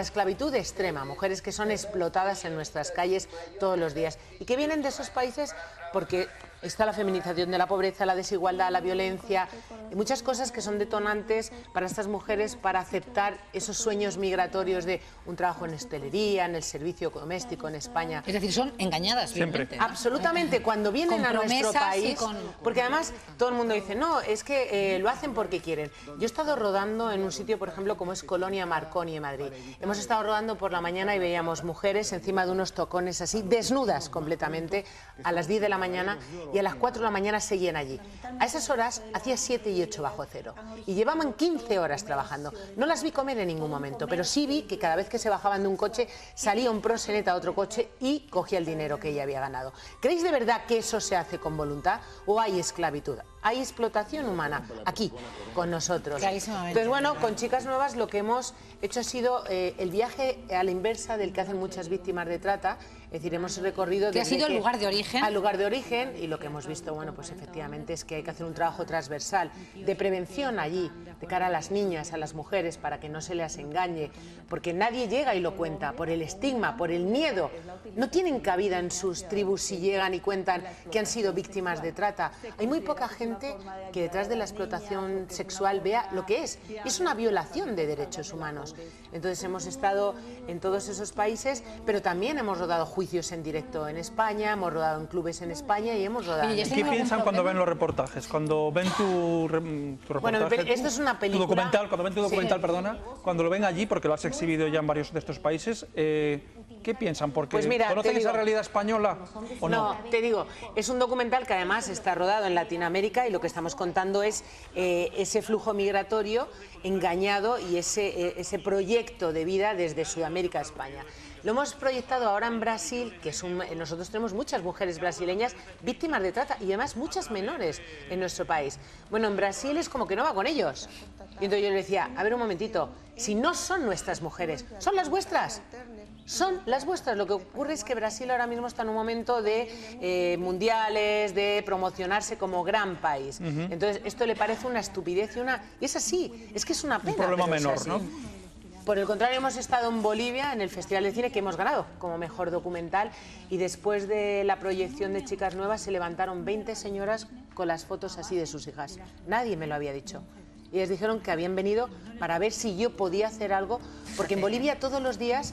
extrema, mujeres que son explotadas en nuestras calles todos los días y que vienen de esos países porque está la feminización de la pobreza, la desigualdad, la violencia, y muchas cosas que son detonantes para estas mujeres para aceptar esos sueños migratorios de un trabajo en hostelería, en el servicio doméstico en España. Es decir, son engañadas, obviamente, ¿no? Absolutamente, cuando vienen Con a nuestro promesas y país, con- porque además todo el mundo dice, no, es que lo hacen porque quieren. Yo he estado rodando en un sitio, por ejemplo, como es Colonia Marconi en Madrid. Hemos estado rodando por la mañana y veíamos mujeres encima de unos tocones así, desnudas completamente, a las 10 de la mañana, y a las 4 de la mañana seguían allí. A esas horas hacía 7 y 8 bajo cero y llevaban 15 horas trabajando. No las vi comer en ningún momento, pero sí vi que cada vez que se bajaban de un coche salía un proxeneta a otro coche y cogía el dinero que ella había ganado. ¿Creéis de verdad que eso se hace con voluntad o hay esclavitud? Hay explotación humana aquí, con nosotros. Clarísimamente. Entonces, bueno, con Chicas Nuevas lo que hemos hecho ha sido el viaje a la inversa del que hacen muchas víctimas de trata. Es decir, hemos recorrido... ¿Que ha desde sido el lugar de origen? Al lugar de origen, y lo que hemos visto, bueno, pues efectivamente es que hay que hacer un trabajo transversal de prevención allí, de cara a las niñas, a las mujeres, para que no se les engañe, porque nadie llega y lo cuenta, por el estigma, por el miedo. No tienen cabida en sus tribus si llegan y cuentan que han sido víctimas de trata. Hay muy poca gente que detrás de la explotación sexual vea lo que es. Es una violación de derechos humanos. Entonces hemos estado en todos esos países, pero también hemos rodado juicios en directo en España, hemos rodado en clubes en España y hemos rodado... ¿Y qué piensan cuando ven los reportajes? Cuando ven tu reportaje, Bueno, esto es una película... Tu documental, cuando ven tu documental, Sí. perdona, cuando lo ven allí, porque lo has exhibido ya en varios de estos países, ¿qué piensan? Porque Pues mira, ¿conocen te esa digo- realidad española o no? No, te digo, es un documental que además está rodado en Latinoamérica y lo que estamos contando es ese flujo migratorio engañado y ese proyecto de vida desde Sudamérica a España. Lo hemos proyectado ahora en Brasil, que nosotros tenemos muchas mujeres brasileñas víctimas de trata y además muchas menores en nuestro país. Bueno, en Brasil es como que no va con ellos. Y entonces yo le decía, a ver un momentito, si no son nuestras mujeres, son las vuestras. Son las vuestras. Lo que ocurre es que Brasil ahora mismo está en un momento de mundiales, de promocionarse como gran país. Ujú. Entonces, esto le parece una estupidez y es así. Es que es una pena. Un problema pero es menor, así. ¿no? Por el contrario, hemos estado en Bolivia, en el Festival de Cine, que hemos ganado como mejor documental, y después de la proyección de Chicas Nuevas se levantaron 20 señoras con las fotos así de sus hijas. Nadie me lo había dicho. Y les dijeron que habían venido para ver si yo podía hacer algo, porque en Bolivia todos los días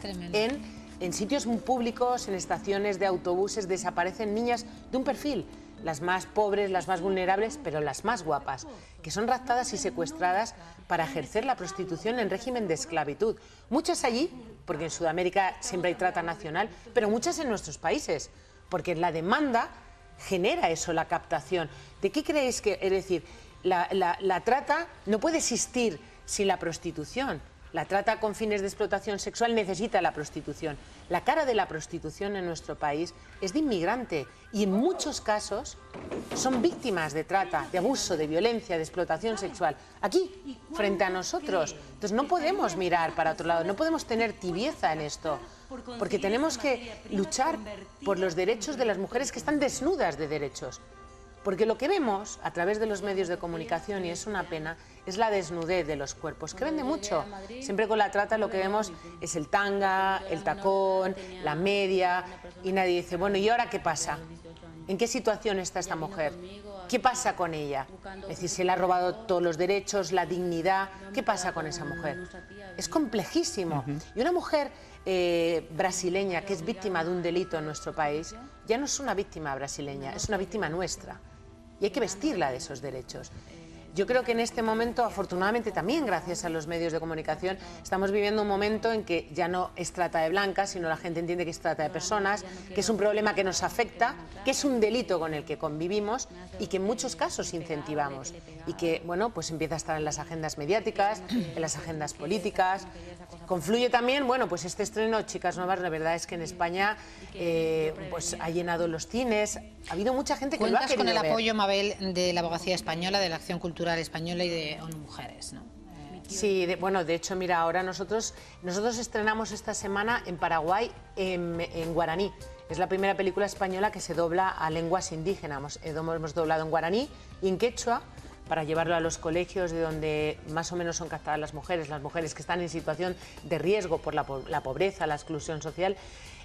en sitios muy públicos, en estaciones de autobuses, desaparecen niñas de un perfil. Las más pobres, las más vulnerables, pero las más guapas, que son raptadas y secuestradas para ejercer la prostitución en régimen de esclavitud. Muchas allí, porque en Sudamérica siempre hay trata nacional, pero muchas en nuestros países, porque la demanda genera eso, la captación. ¿De qué creéis que, es decir, la trata no puede existir sin la prostitución? La trata con fines de explotación sexual necesita la prostitución. La cara de la prostitución en nuestro país es de inmigrante y en muchos casos son víctimas de trata, de abuso, de violencia, de explotación sexual. Aquí, frente a nosotros. Entonces no podemos mirar para otro lado, no podemos tener tibieza en esto, porque tenemos que luchar por los derechos de las mujeres que están desnudas de derechos. Porque lo que vemos a través de los medios de comunicación, y es una pena, es la desnudez de los cuerpos, que vende mucho. Siempre con la trata lo que vemos es el tanga, el tacón, la media, y nadie dice, bueno, ¿y ahora qué pasa? ¿En qué situación está esta mujer? ¿Qué pasa con ella? Es decir, se le ha robado todos los derechos, la dignidad. ¿Qué pasa con esa mujer? Es complejísimo. Y una mujer brasileña que es víctima de un delito en nuestro país, ya no es una víctima brasileña, es una víctima nuestra. Y hay que vestirla de esos derechos. Yo creo que en este momento, afortunadamente también gracias a los medios de comunicación, estamos viviendo un momento en que ya no es trata de blancas, sino la gente entiende que es trata de personas, que es un problema que nos afecta, que es un delito con el que convivimos y que en muchos casos incentivamos. Y que, bueno, pues empieza a estar en las agendas mediáticas, en las agendas políticas. Confluye también, bueno, pues este estreno Chicas Nuevas, la verdad es que en España pues ha llenado los cines, ha habido mucha gente que lo ha Cuentas querido con el ver. apoyo, Mabel, de la Abogacía Española, de la Acción Cultural Española y de ONU Mujeres, ¿no? Sí, bueno, de hecho, mira, ahora nosotros estrenamos esta semana en Paraguay en guaraní. Es la primera película española que se dobla a lenguas indígenas. Hemos doblado en guaraní y en quechua, para llevarlo a los colegios de donde más o menos son captadas las mujeres que están en situación de riesgo por la pobreza, la exclusión social.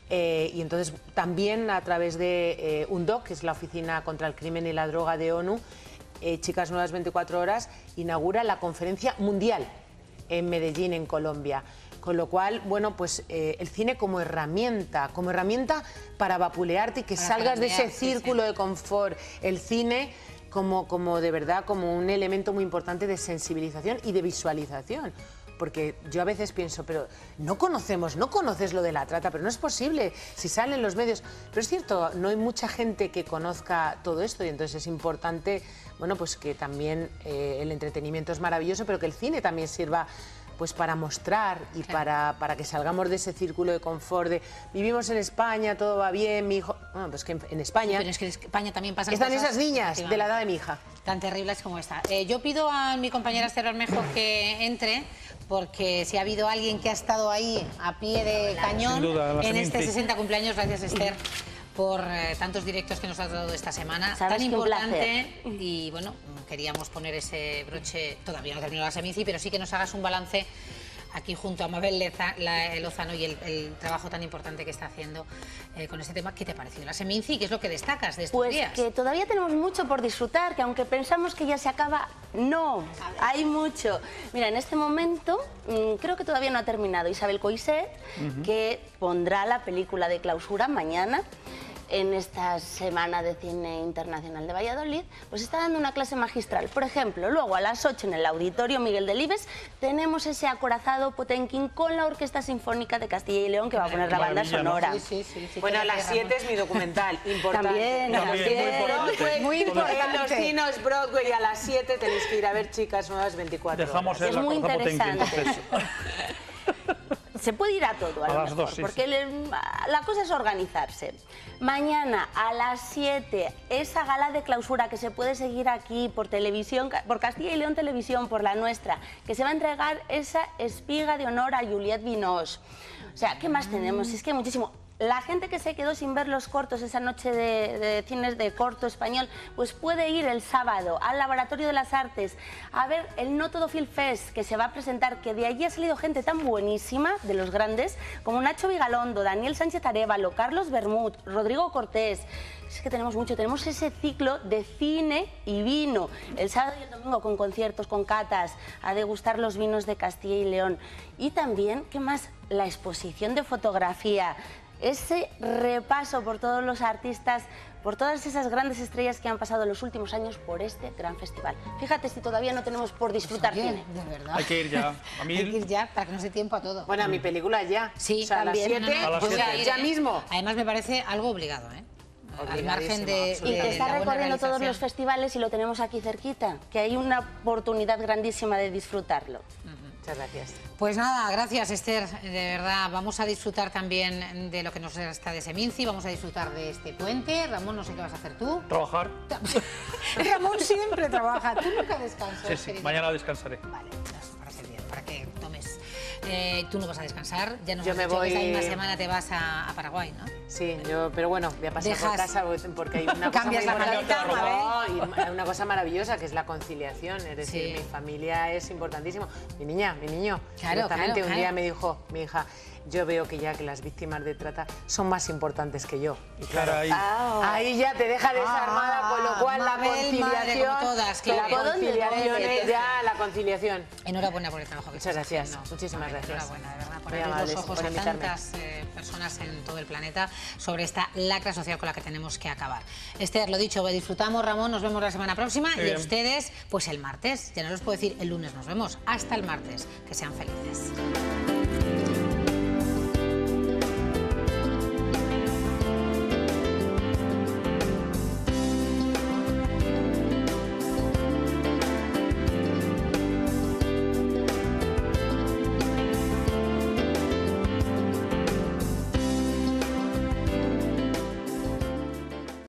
Y entonces también a través de UNDOC, que es la Oficina contra el Crimen y la Droga de ONU, Chicas Nuevas 24 Horas inaugura la conferencia mundial en Medellín, en Colombia. Con lo cual, bueno, pues el cine como herramienta para vapulearte y que salgas de ese círculo de confort. El cine como de verdad, como un elemento muy importante de sensibilización y de visualización. Porque yo a veces pienso, pero no conoces lo de la trata, pero no es posible, si salen los medios. Pero es cierto, no hay mucha gente que conozca todo esto y entonces es importante, bueno, pues que también el entretenimiento es maravilloso, pero que el cine también sirva pues para mostrar y para que salgamos de ese círculo de confort de vivimos en España, todo va bien, mi hijo... Bueno, pues que en España... Sí, pero es que en España también pasan están cosas, esas niñas de la edad de mi hija. Tan terribles como esta. Yo pido a mi compañera Esther Bermejo que entre, porque si ha habido alguien que ha estado ahí a pie de cañón Sin duda, en este 60 cumpleaños, gracias Esther por tantos directos que nos has dado esta semana, tan importante, y bueno, queríamos poner ese broche, todavía no terminó la Seminci, pero sí que nos hagas un balance aquí junto a Mabel Lozano y el trabajo tan importante que está haciendo con este tema. ¿Qué te ha parecido la Seminci? ¿Qué es lo que destacas de estos días? Pues que todavía tenemos mucho por disfrutar, que aunque pensamos que ya se acaba, no, hay mucho. Mira, en este momento creo que todavía no ha terminado Isabel Coixet, que pondrá la película de clausura mañana en esta Semana de Cine Internacional de Valladolid, pues está dando una clase magistral. Por ejemplo, luego a las 8 en el Auditorio Miguel Delibes tenemos ese acorazado Potemkin con la Orquesta Sinfónica de Castilla y León que va a poner la banda sonora. Sí, bueno, a las 7 es mi documental, importante. También, a las 7. Muy importante. En los cines Broadway a las 7 tenéis que ir a ver Chicas Nuevas 24 horas. Dejamos el acorazado Potemkin, entonces. Se puede ir a todo, a lo las mejor, 2, sí, porque la cosa es organizarse. Mañana a las 7, esa gala de clausura que se puede seguir aquí por televisión, por Castilla y León Televisión, por la nuestra, que se va a entregar esa espiga de honor a Juliette Binoche. O sea, ¿qué más tenemos? Es que muchísimo. La gente que se quedó sin ver los cortos esa noche de cines de corto español, pues puede ir el sábado al Laboratorio de las Artes a ver el No Todo Film Fest, que se va a presentar, que de allí ha salido gente tan buenísima, de los grandes, como Nacho Vigalondo, Daniel Sánchez Arévalo, Carlos Bermud, Rodrigo Cortés. Es que tenemos mucho, tenemos ese ciclo de cine y vino, el sábado y el domingo con conciertos, con catas, a degustar los vinos de Castilla y León. Y también, ¿qué más? La exposición de fotografía, ese repaso por todos los artistas, por todas esas grandes estrellas que han pasado los últimos años por este gran festival. Fíjate si todavía no tenemos por disfrutar cine. De verdad. Hay que ir ya. Hay que ir ya para que nos dé tiempo a todo. Bueno, a mi película ya. Sí, o sea, también. a las 7, A las pues 7. ya mismo. Además me parece algo obligado, ¿eh? Al margen de... Y que está recorriendo todos los festivales y lo tenemos aquí cerquita, que hay una oportunidad grandísima de disfrutarlo. Muchas gracias. Pues nada, gracias Esther, de verdad. Vamos a disfrutar también de lo que nos resta de Seminci, vamos a disfrutar de este puente. Ramón, no sé qué vas a hacer tú. Trabajar. Ramón siempre trabaja, tú nunca descansas. Sí, sí, mañana descansaré. Vale, para que tomes. Tú no vas a descansar, ya nos Yo has me dicho voy... que esta misma semana te vas a Paraguay, ¿no? Sí, pero bueno, voy a pasar por casa porque hay una cosa muy Cambias la maleta, importante, y una cosa maravillosa que es la conciliación, es decir, mi familia es importantísimo. Mi niño, directamente un día me dijo mi hija, yo veo que ya que las víctimas de trata son más importantes que yo. Y claro, ahí ya te deja desarmada, con lo cual la conciliación, Enhorabuena por el trabajo que muchas estás gracias, haciendo. muchísimas gracias. Enhorabuena, de verdad, por abrir los ojos a tantas personas en todo el planeta sobre esta lacra social con la que tenemos que acabar. Esther, lo dicho, disfrutamos, Ramón, nos vemos la semana próxima y a ustedes, pues el martes, ya no les puedo decir el lunes, nos vemos. Hasta el martes, que sean felices.